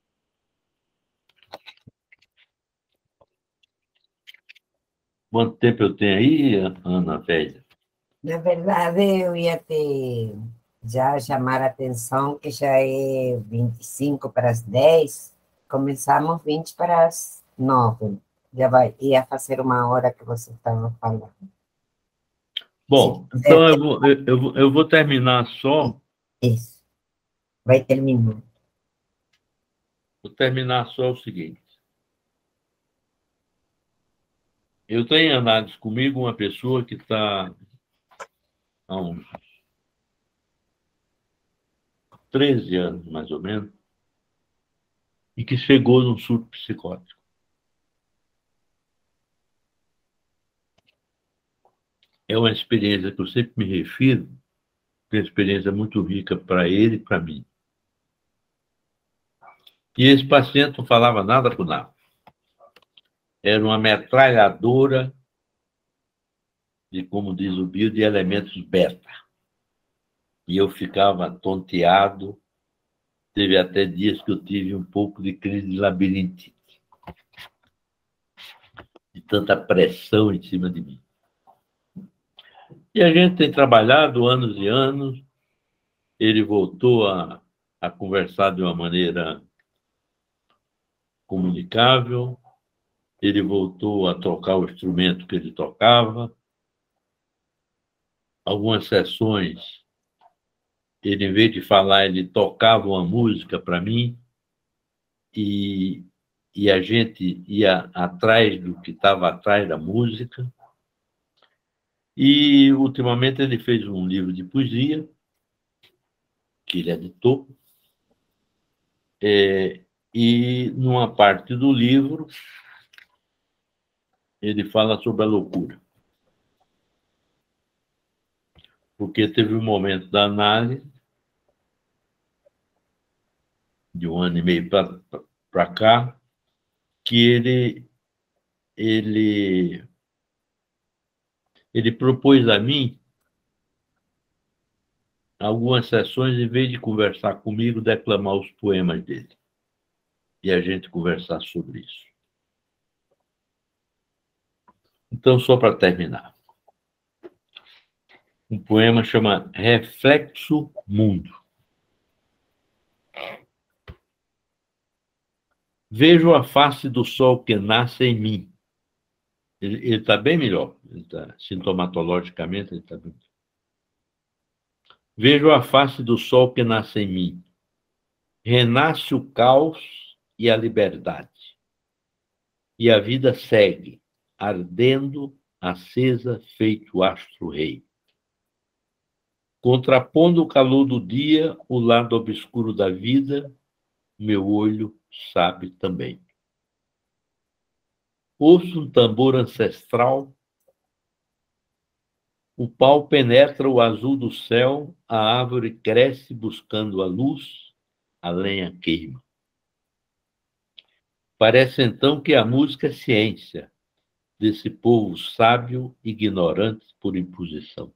Speaker 2: Quanto tempo eu tenho aí, Ana Velha?
Speaker 1: Na verdade, eu ia te já chamar a atenção que já é vinte e cinco para as dez, começamos vinte para as nove. Já vai, ia fazer uma hora que você estava falando.
Speaker 2: Bom, então eu vou, eu, vou, eu vou terminar só.
Speaker 1: Isso, vai terminar.
Speaker 2: Vou terminar só o seguinte. Eu tenho análise comigo uma pessoa que está há uns treze anos, mais ou menos, e que chegou num surto psicótico. É uma experiência que eu sempre me refiro, que é uma experiência muito rica para ele e para mim. E esse paciente não falava nada com nada. Era uma metralhadora de, como diz o bio, de elementos beta. E eu ficava tonteado. Teve até dias que eu tive um pouco de crise de labirintite, de tanta pressão em cima de mim. E a gente tem trabalhado anos e anos. Ele voltou a, a conversar de uma maneira comunicável. Ele voltou a tocar o instrumento que ele tocava. Algumas sessões, ele, em vez de falar, ele tocava uma música para mim e, e a gente ia atrás do que estava atrás da música. E, ultimamente, ele fez um livro de poesia, que ele editou, é, e, numa parte do livro, ele fala sobre a loucura. Porque teve um momento da análise, de um ano e meio para cá, que ele, ele, ele propôs a mim algumas sessões, em vez de conversar comigo, declamar os poemas dele. E a gente conversar sobre isso. Então, só para terminar. Um poema chama Reflexo Mundo. Vejo a face do sol que nasce em mim. Ele está bem melhor. Ele tá, sintomatologicamente, ele está bem melhor. Vejo a face do sol que nasce em mim. Renasce o caos e a liberdade. E a vida segue, ardendo, acesa, feito astro-rei. Contrapondo o calor do dia, o lado obscuro da vida, meu olho sabe também. Ouço um tambor ancestral, o pau penetra o azul do céu, a árvore cresce buscando a luz, a lenha queima. Parece então que a música é ciência, desse povo sábio, ignorante por imposição.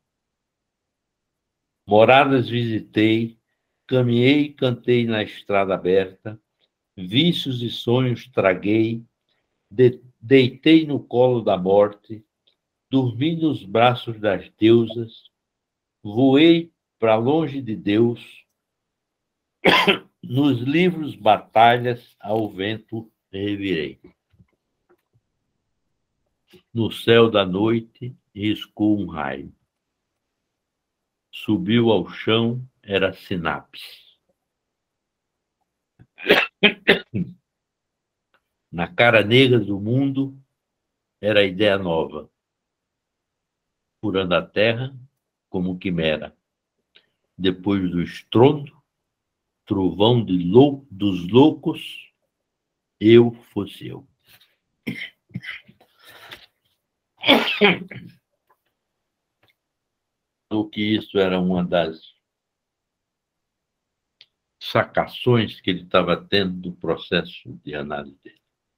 Speaker 2: Moradas visitei, caminhei e cantei na estrada aberta, vícios e sonhos traguei, de, deitei no colo da morte, dormi nos braços das deusas, voei para longe de Deus, nos livros batalhas ao vento revirei. No céu da noite riscou um raio. Subiu ao chão, era sinapse. Na cara negra do mundo, era a ideia nova. Furando a terra como quimera. Depois do estrondo, trovão de lou dos loucos, eu fosse eu. O que isso era uma das sacações que ele estava tendo do processo de análise dele.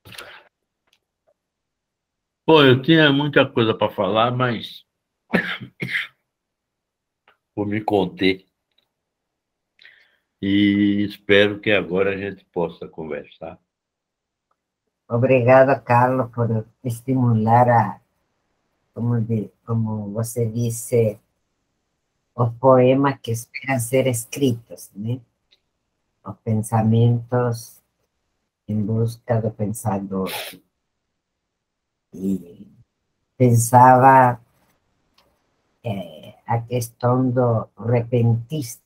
Speaker 2: Bom, eu tinha muita coisa para falar, mas vou me conter. E espero que agora a gente possa conversar.
Speaker 1: Obrigada, Carlos, por estimular a, como, de, como você disse, os poemas que esperam ser escritos, né? Os pensamentos em busca do pensador. E pensava é, a questão do repentista.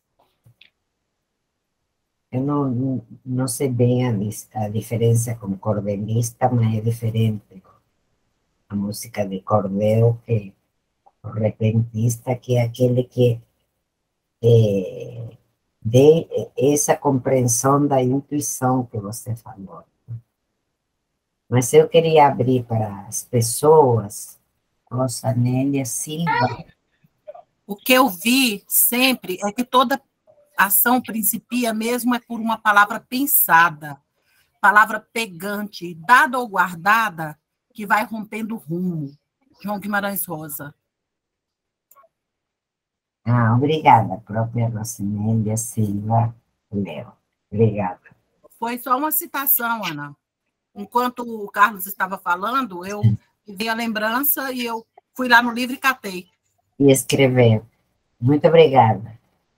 Speaker 1: Eu não, não sei bem a, a diferença com cordelista, mas é diferente. A música de cordel, que o repentista, que é aquele que é, dê essa compreensão da intuição que você falou. Mas eu queria abrir para as pessoas, Rosanélia Silva.
Speaker 3: O que eu vi sempre é que toda ação principia mesmo é por uma palavra pensada, palavra pegante, dada ou guardada, que vai rompendo o rumo. João Guimarães Rosa.
Speaker 1: Ah, obrigada, própria Rosanélia Silva Leo. Obrigada.
Speaker 3: Foi só uma citação, Ana. Enquanto o Carlos estava falando, eu vi a lembrança e eu fui lá no livro e catei.
Speaker 1: E escreveu. Muito obrigada.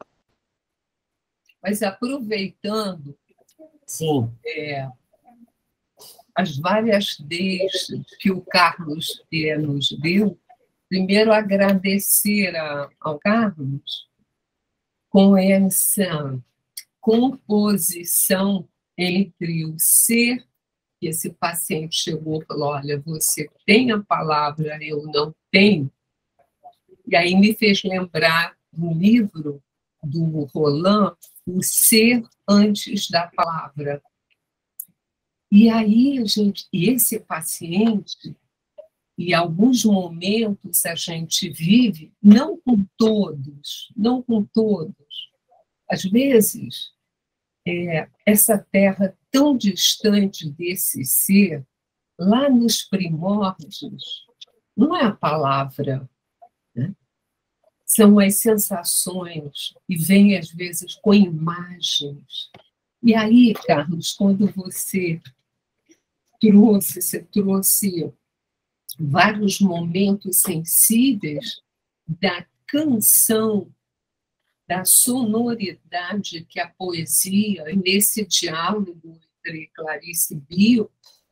Speaker 4: Mas aproveitando,
Speaker 1: sim,
Speaker 4: é, as várias deixas que o Carlos é, nos deu, primeiro agradecer a, ao Carlos com essa composição entre o ser, que esse paciente chegou e falou, olha, você tem a palavra, eu não tenho, e aí me fez lembrar do livro do Roland, O Ser Antes da Palavra. E aí, a gente, esse paciente, e alguns momentos a gente vive, não com todos, não com todos. Às vezes, é, essa terra tão distante desse ser, lá nos primórdios, não é a palavra, né? São as sensações, e vem às vezes com imagens. E aí, Carlos, quando você trouxe, você trouxe vários momentos sensíveis da canção, da sonoridade que a poesia, nesse diálogo entre Clarice e Bio,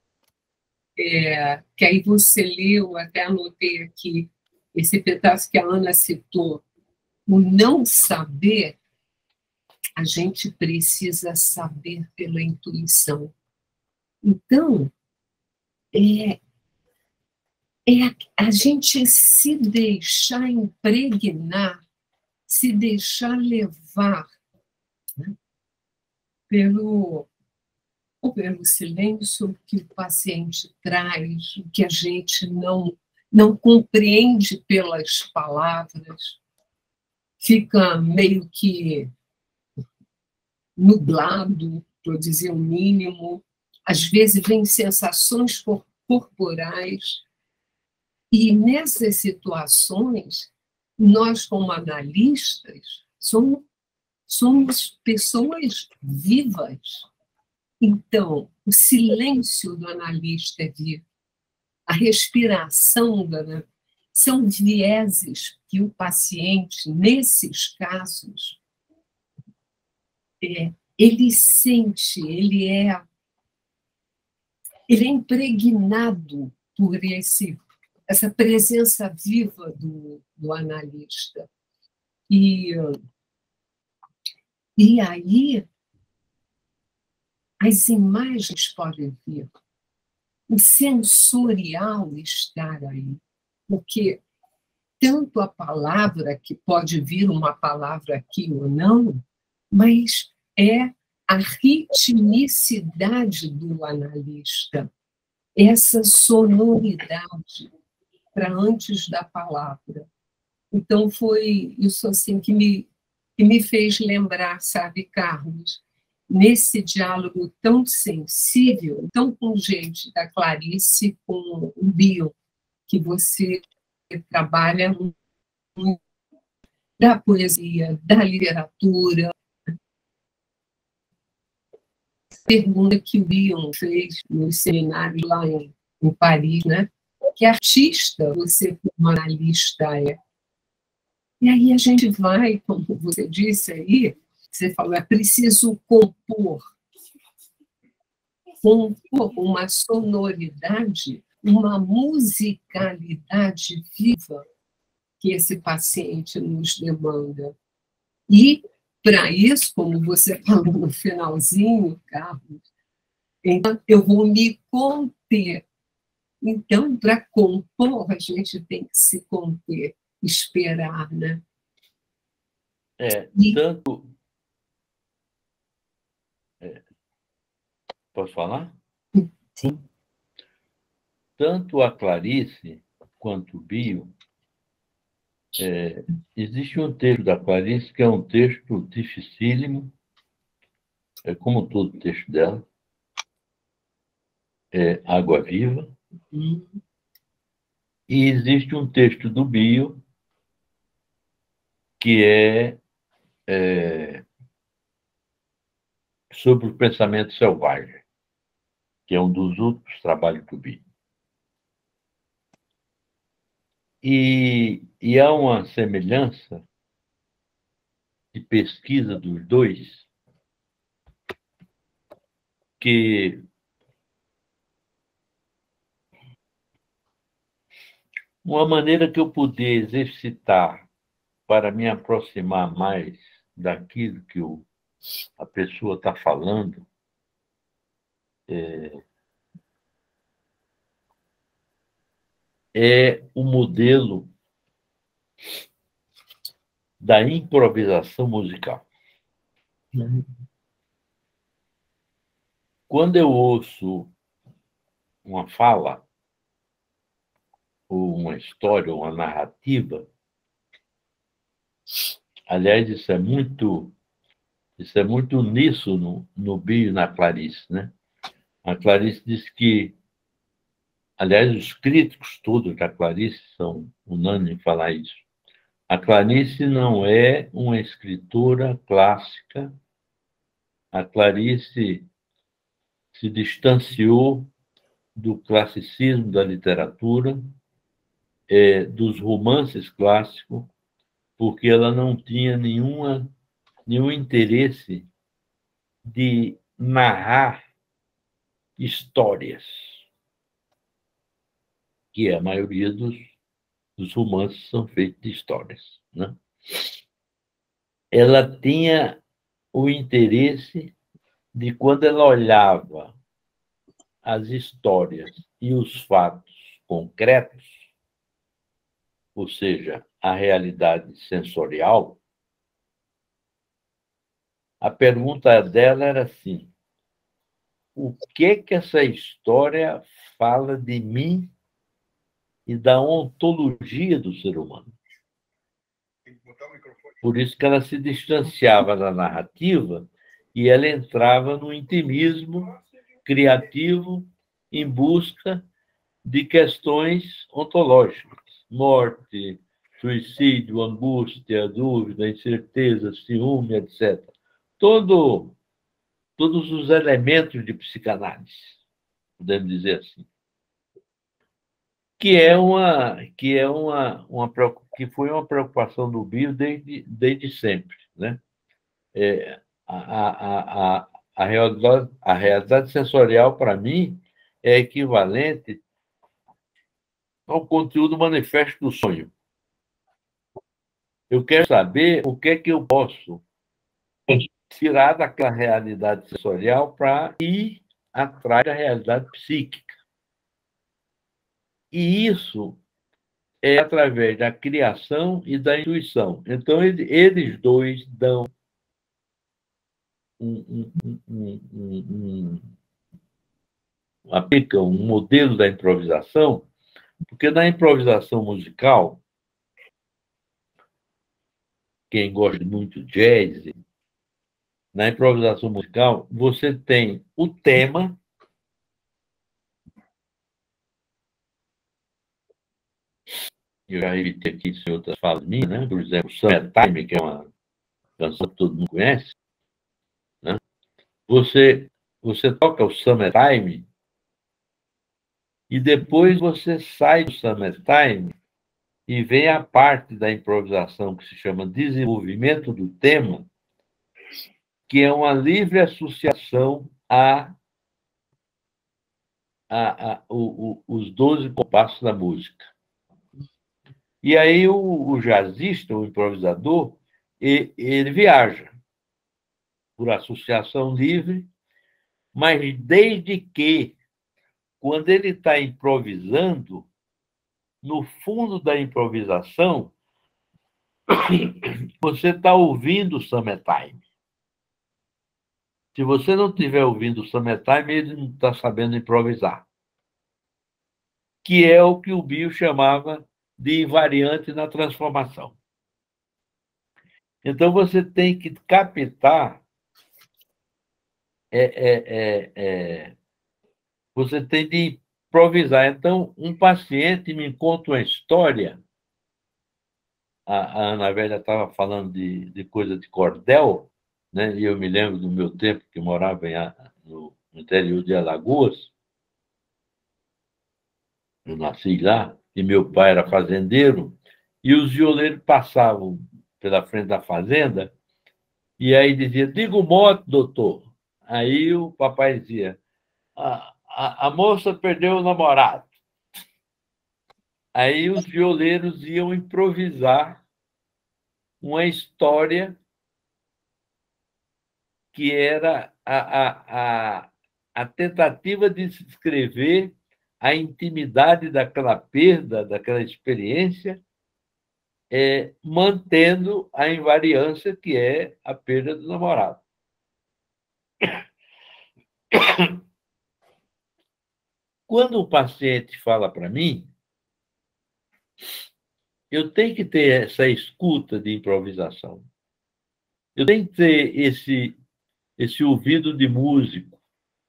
Speaker 4: é, que aí você leu, até anotei aqui, esse pedaço que a Ana citou, o não saber, a gente precisa saber pela intuição. Então, é, é a, a gente se deixar impregnar, se deixar levar, né, pelo, ou pelo silêncio que o paciente traz, o que a gente não, não compreende pelas palavras, fica meio que nublado, para dizer o mínimo, às vezes vem sensações corporais, e nessas situações, nós, como analistas, somos, somos pessoas vivas. Então, o silêncio do analista é vivo, a respiração do analista, são vieses que o paciente, nesses casos, é, ele sente, ele é, ele é impregnado por esse, essa presença viva do, do analista. E, e aí, as imagens podem vir, o sensorial estar aí, porque tanto a palavra, que pode vir uma palavra aqui ou não, mas é a ritmicidade do analista, essa sonoridade para antes da palavra. Então, foi isso assim que me, que me fez lembrar, sabe, Carlos, nesse diálogo tão sensível, tão pungente da Clarice com o Bio, que você trabalha muito da poesia, da literatura. Pergunta que o Bion fez no seminário lá em, em Paris, né? Que artista você, como analista, é? E aí a gente vai, como você disse aí, você falou, é preciso compor, compor uma sonoridade, uma musicalidade viva que esse paciente nos demanda. E, para isso, como você falou no finalzinho, Carlos, então eu vou me conter. Então, para compor, a gente tem que se conter, esperar, né?
Speaker 2: É,
Speaker 4: e,
Speaker 2: tanto, Posso falar?
Speaker 1: Sim.
Speaker 2: Tanto a Clarice quanto o Bio, é, existe um texto da Clarice que é um texto dificílimo, é como todo o texto dela, é Água Viva,
Speaker 4: Hum.
Speaker 2: e existe um texto do Bio que é, é sobre o pensamento selvagem, que é um dos últimos trabalhos do Bio. E, e há uma semelhança de pesquisa dos dois, que uma maneira que eu puder exercitar para me aproximar mais daquilo que o, a pessoa está falando é, é o modelo da improvisação musical. Quando eu ouço uma fala, ou uma história, ou uma narrativa, aliás, isso é muito, isso é muito uníssono no Bio e na Clarice, né? A Clarice diz que, aliás, os críticos todos da Clarice são unânimes em falar isso. A Clarice não é uma escritora clássica. A Clarice se distanciou do classicismo da literatura, é, dos romances clássicos, porque ela não tinha nenhuma, nenhum interesse de narrar histórias, que a maioria dos, dos romances são feitos de histórias, né? Ela tinha o interesse de, quando ela olhava as histórias e os fatos concretos, ou seja, a realidade sensorial, a pergunta dela era assim: o que que essa história fala de mim e da ontologia do ser humano? Por isso que ela se distanciava da narrativa e ela entrava no intimismo criativo em busca de questões ontológicas: morte, suicídio, angústia, dúvida, incerteza, ciúme, etcétera. Todo, todos os elementos de psicanálise, podemos dizer assim. Que é uma, que é uma, uma que foi uma preocupação do Bio desde, desde sempre, né? É, a, a, a, a, realidade, a realidade sensorial, para mim, é equivalente ao conteúdo manifesto do sonho. Eu quero saber o que é que eu posso tirar daquela realidade sensorial para ir atrás da realidade psíquica. E isso é através da criação e da intuição. Então, eles dois dão um, um, um, um, um, aplicam um modelo da improvisação, porque na improvisação musical, quem gosta muito de jazz, na improvisação musical, você tem o tema, eu já repeti aqui isso em outras falas minhas, né? Por exemplo, Summertime, que é uma canção que todo mundo conhece, né? Você, você toca o Summertime e depois você sai do Summertime e vem a parte da improvisação que se chama desenvolvimento do tema, que é uma livre associação a, a, a o, o, os doze compassos da música. E aí o, o jazzista, o improvisador, ele, ele viaja por associação livre, mas desde que, quando ele está improvisando, no fundo da improvisação, você está ouvindo o Summertime. Se você não estiver ouvindo o summertime, ele não está sabendo improvisar. Que é o que o Bill chamava de invariante na transformação. Então, você tem que captar, é, é, é, é, você tem de improvisar. Então, um paciente me conta uma história, a, a Ana Velha estava falando de, de coisa de cordel, né? E eu me lembro do meu tempo que morava em, no interior de Alagoas, eu nasci lá, e meu pai era fazendeiro, e os violeiros passavam pela frente da fazenda, e aí dizia, diga o mote, doutor. Aí o papai dizia, a, a, a moça perdeu o namorado. Aí os violeiros iam improvisar uma história que era a, a, a, a tentativa de se descrever a intimidade daquela perda, daquela experiência, é, mantendo a invariância que é a perda do namorado. Quando o paciente fala para mim, eu tenho que ter essa escuta de improvisação. Eu tenho que ter esse, esse ouvido de músico,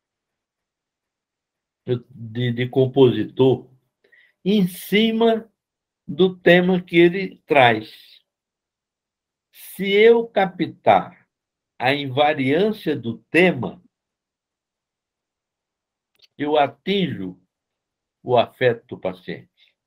Speaker 2: de, de compositor, em cima do tema que ele traz. Se eu captar a invariância do tema, eu atinjo o afeto do paciente.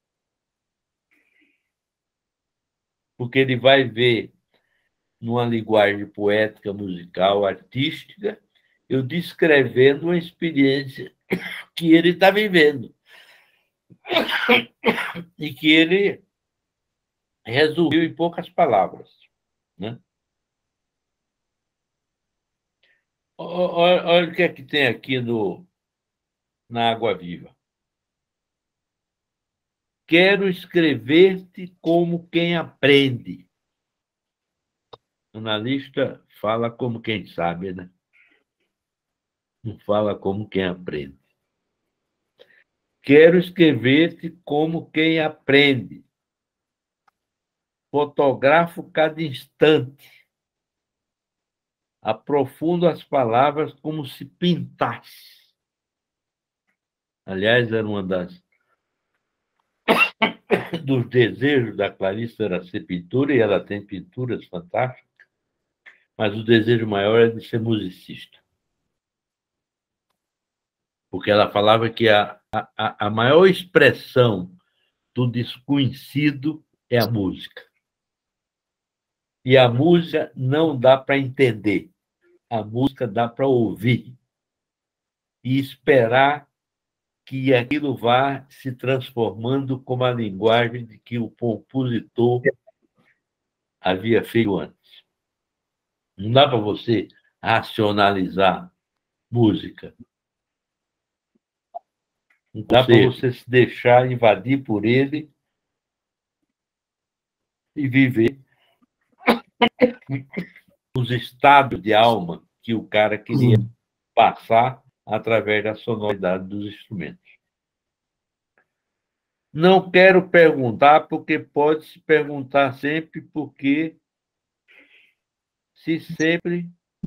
Speaker 2: Porque ele vai ver, numa linguagem poética, musical, artística, eu descrevendo uma experiência que ele está vivendo e que ele resumiu em poucas palavras, né? Olha, olha o que é que tem aqui no, na Água Viva. Quero escrever-te como quem aprende. O analista fala como quem sabe, né? Não fala como quem aprende. Quero escrever-te como quem aprende. Fotografo cada instante. Aprofundo as palavras como se pintasse. Aliás, era uma das dos desejos da Clarice era ser pintura, e ela tem pinturas fantásticas, mas o desejo maior é de ser musicista. Porque ela falava que a, a, a maior expressão do desconhecido é a música. E a música não dá para entender. A música dá para ouvir e esperar que aquilo vá se transformando como a linguagem de que o compositor havia feito antes. Não dá para você racionalizar música. Não dá para você se deixar invadir por ele e viver os estados de alma que o cara queria passar através da sonoridade dos instrumentos. Não quero perguntar, porque pode se perguntar sempre, porque se sempre,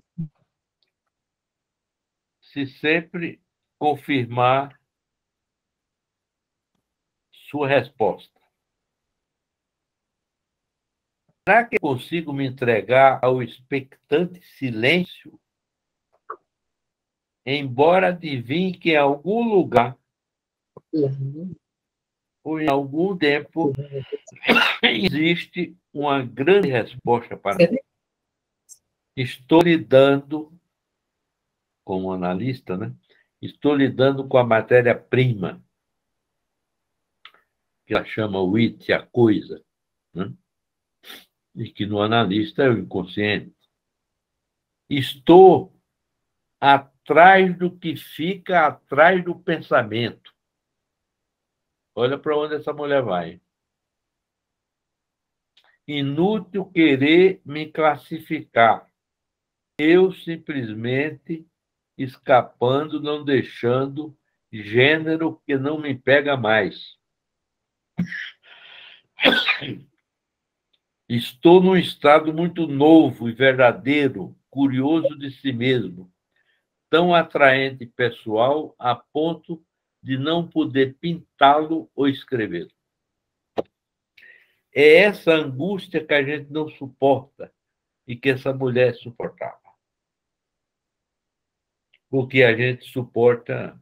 Speaker 2: se sempre confirmar sua resposta. Será que eu consigo me entregar ao expectante silêncio, embora adivinhe que em algum lugar, uhum, ou em algum tempo, existe uma grande resposta para mim? Estou lidando, como analista, né? Estou lidando com a matéria-prima, que ela chama o it, a coisa, né? E que no analista é o inconsciente. Estou atrás do que fica atrás do pensamento. Olha para onde essa mulher vai. Inútil querer me classificar. eu simplesmente escapando, não deixando gênero que não me pega mais. Estou num estado muito novo e verdadeiro, curioso de si mesmo, tão atraente e pessoal a ponto de não poder pintá-lo ou escrevê-lo. É essa angústia que a gente não suporta e que essa mulher suportava. Porque a gente suporta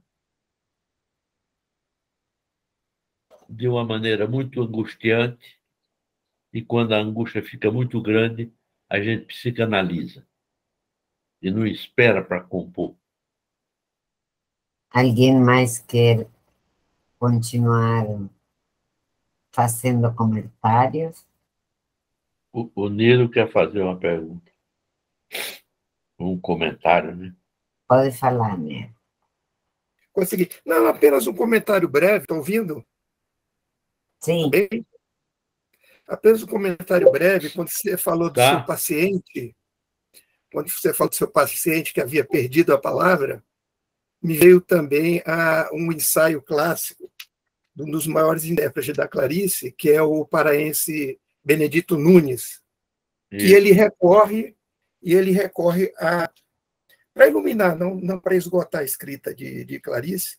Speaker 2: de uma maneira muito angustiante e quando a angústia fica muito grande, a gente psicanaliza e não espera para compor.
Speaker 1: Alguém mais quer continuar fazendo comentários?
Speaker 2: O, o Nilo quer fazer uma pergunta, um comentário, né?
Speaker 1: Pode falar, né?
Speaker 5: Consegui. Não, apenas um comentário breve, estão ouvindo?
Speaker 1: Sim.
Speaker 5: Bem? Apenas um comentário breve, quando você falou do
Speaker 2: Tá.
Speaker 5: seu paciente, quando você falou do seu paciente que havia perdido a palavra, me veio também a, um ensaio clássico de um dos maiores intérpretes da Clarice, que é o paraense Benedito Nunes, que
Speaker 2: Isso.
Speaker 5: ele recorre, e ele recorre a, para iluminar, não, não para esgotar a escrita de, de Clarice,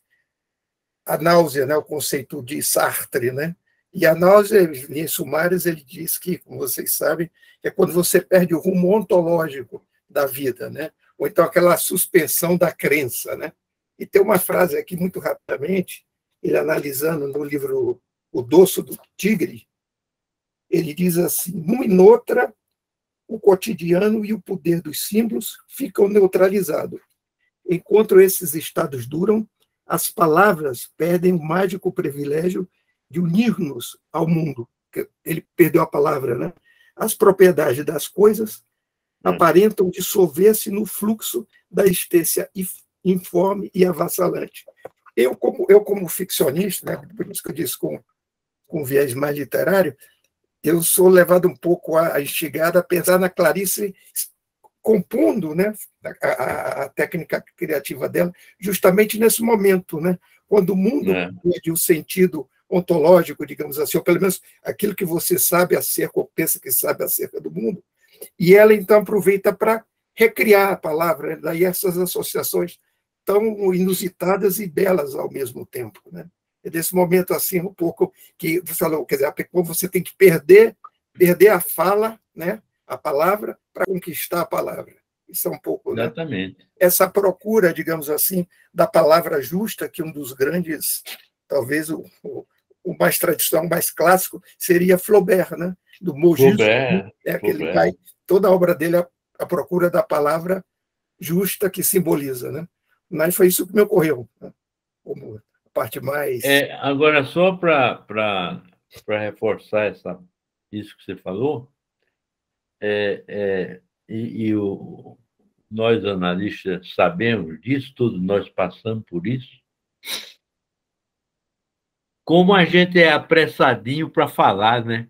Speaker 5: a náusea, né, o conceito de Sartre, né? E a náusea, em linhas sumárias, ele diz que, como vocês sabem, é quando você perde o rumo ontológico da vida, né? Ou então aquela suspensão da crença, né? E tem uma frase aqui, muito rapidamente, ele analisando no livro O Dosso do Tigre, ele diz assim: numa e noutra, o cotidiano e o poder dos símbolos ficam neutralizados. Enquanto esses estados duram, as palavras perdem o mágico privilégio de unir-nos ao mundo. Ele perdeu a palavra, né? As propriedades das coisas hum. aparentam dissolver-se no fluxo da existência informe e avassalante. Eu, como, eu, como ficcionista, né, por isso que eu disse com, com viés mais literário, eu sou levado um pouco a, a instigado a pensar na Clarice compondo, né, a, a, a técnica criativa dela, justamente nesse momento, né, quando o mundo é. perde o sentido ontológico, digamos assim, ou pelo menos aquilo que você sabe acerca, ou pensa que sabe acerca do mundo, e ela então aproveita para recriar a palavra, daí essas associações tão inusitadas e belas ao mesmo tempo, né? É desse momento assim um pouco que você falou, quer dizer, você tem que perder, perder a fala, né, a palavra, para conquistar a palavra. Isso é um pouco, né?
Speaker 2: Exatamente.
Speaker 5: Essa procura, digamos assim, da palavra justa, que um dos grandes, talvez o, o, o mais tradicional, o mais clássico, seria Flaubert, né? Do mot juste, é aquele vai, toda a obra dele a, a procura da palavra justa que simboliza, né? Mas foi isso que me ocorreu, né? Como a parte mais...
Speaker 2: É, agora, só para reforçar essa, isso que você falou, é, é, e, e o, nós analistas sabemos disso, todos nós passamos por isso, como a gente é apressadinho para falar, né?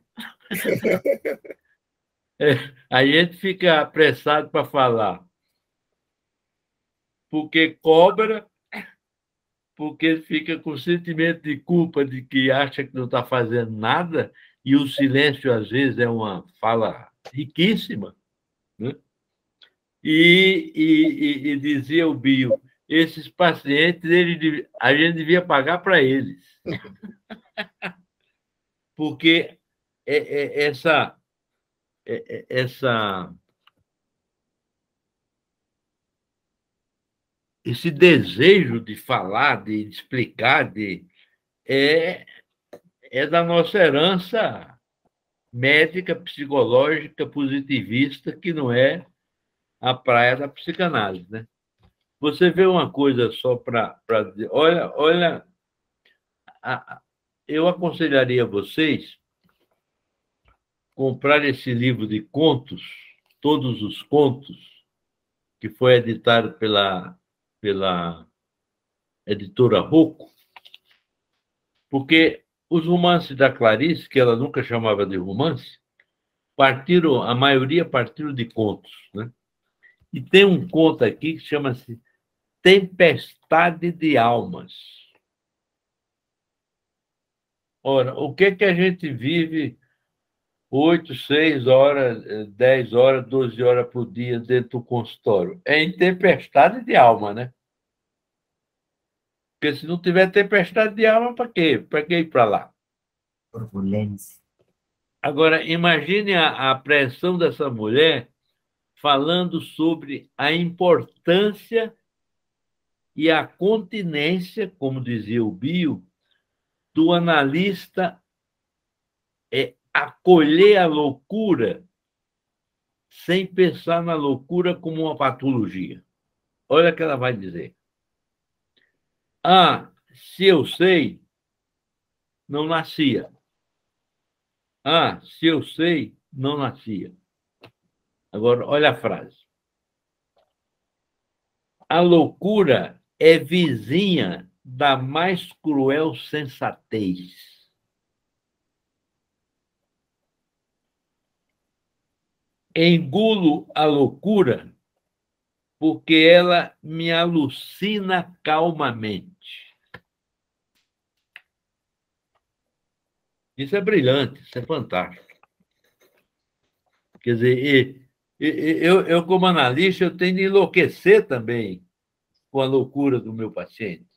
Speaker 2: É, a gente fica apressado para falar, porque cobra, porque fica com sentimento de culpa de que acha que não está fazendo nada, e o silêncio, às vezes, é uma fala riquíssima, né? E, e, e dizia o Bio, esses pacientes, ele, a gente devia pagar para eles. Porque é, é, essa, é, é, essa, esse desejo de falar, de explicar, de, é, é da nossa herança médica, psicológica, positivista, que não é a praia da psicanálise, né? Você vê uma coisa só para dizer, olha, olha, a, eu aconselharia a vocês comprar esse livro de contos, Todos os Contos, que foi editado pela, pela editora Rocco, porque os romances da Clarice, que ela nunca chamava de romance, partiram, a maioria partiram de contos, né? E tem um conto aqui que chama-se Tempestade de Almas. Ora, o que, que a gente vive oito, seis horas, dez horas, doze horas por dia dentro do consultório? É em tempestade de alma, né? Porque se não tiver tempestade de alma, para quê? Para que ir para lá?
Speaker 1: Turbulência.
Speaker 2: Agora, imagine a, a pressão dessa mulher falando sobre a importância e a continência, como dizia o Bio, do analista é acolher a loucura sem pensar na loucura como uma patologia. Olha o que ela vai dizer. Ah, se eu sei, não nascia. Ah, se eu sei, não nascia. Agora, olha a frase. A loucura é vizinha da mais cruel sensatez. Engulo a loucura porque ela me alucina calmamente. Isso é brilhante, isso é fantástico. Quer dizer, eu, eu como analista, eu tenho de enlouquecer também com a loucura do meu paciente.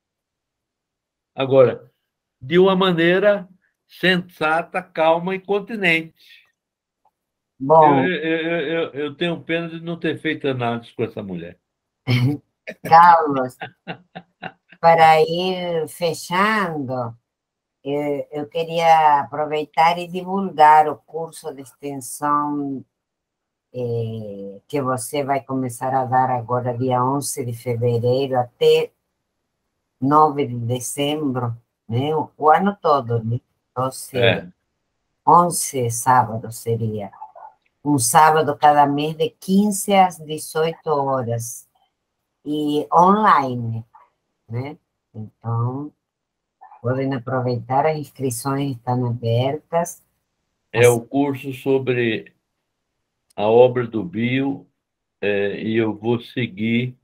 Speaker 2: Agora, de uma maneira sensata, calma e continente.
Speaker 1: Bom,
Speaker 2: Eu, eu, eu, eu tenho pena de não ter feito análise com essa mulher.
Speaker 1: Carlos, para ir fechando, eu, eu queria aproveitar e divulgar o curso de extensão eh, que você vai começar a dar agora, dia onze de fevereiro, até nove de dezembro, né? O, o ano todo, né? doze,
Speaker 2: É.
Speaker 1: onze sábados seria. Um sábado cada mês, de quinze às dezoito horas. E online, né? Então, podem aproveitar, as inscrições estão abertas.
Speaker 2: É o curso sobre a obra do Bio, é, e eu vou seguir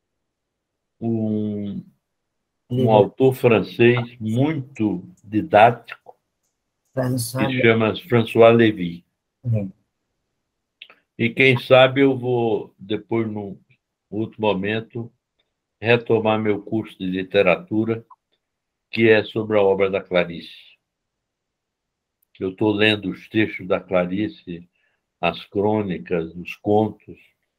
Speaker 2: um, um autor francês muito didático,
Speaker 1: François
Speaker 2: que se chama François Lévy.
Speaker 1: Lévy.
Speaker 2: E quem sabe eu vou, depois, num outro momento, retomar meu curso de literatura, que é sobre a obra da Clarice. Eu estou lendo os textos da Clarice, as crônicas, os contos.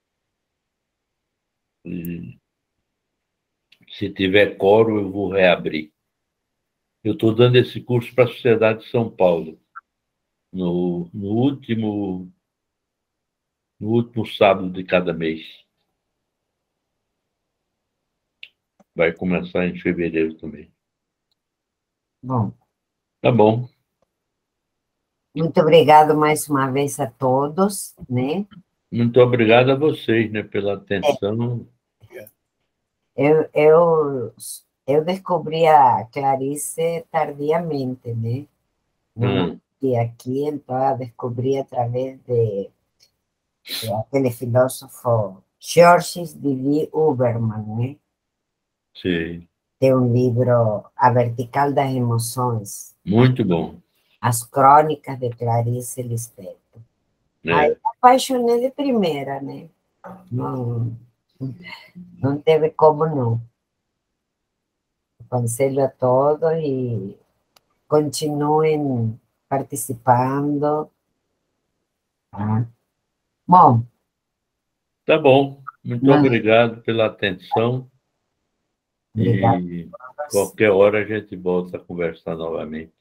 Speaker 2: E, se tiver coro, eu vou reabrir. Eu estou dando esse curso para a Sociedade de São Paulo, no, no, último, no último sábado de cada mês. Vai começar em fevereiro também.
Speaker 1: Bom.
Speaker 2: Tá bom.
Speaker 1: Muito obrigado mais uma vez a todos, né?
Speaker 2: Muito obrigado a vocês, né, pela atenção.
Speaker 1: Eu, eu, eu descobri a Clarice tardiamente, né?
Speaker 2: Hum.
Speaker 1: E aqui, então, a descobri através de, de aquele filósofo Georges de Uberman, né?
Speaker 2: Sim.
Speaker 1: Tem um livro, A Vertical das Emoções.
Speaker 2: Muito bom.
Speaker 1: As Crônicas de Clarice Lispector.
Speaker 2: É.
Speaker 1: Aí apaixonei de primeira, né? Não, não teve como não. Aconselho a todos e continuem participando. Tá? Bom.
Speaker 2: Tá bom. Muito
Speaker 1: não.
Speaker 2: obrigado pela atenção. Obrigado. E qualquer hora a gente volta a conversar novamente.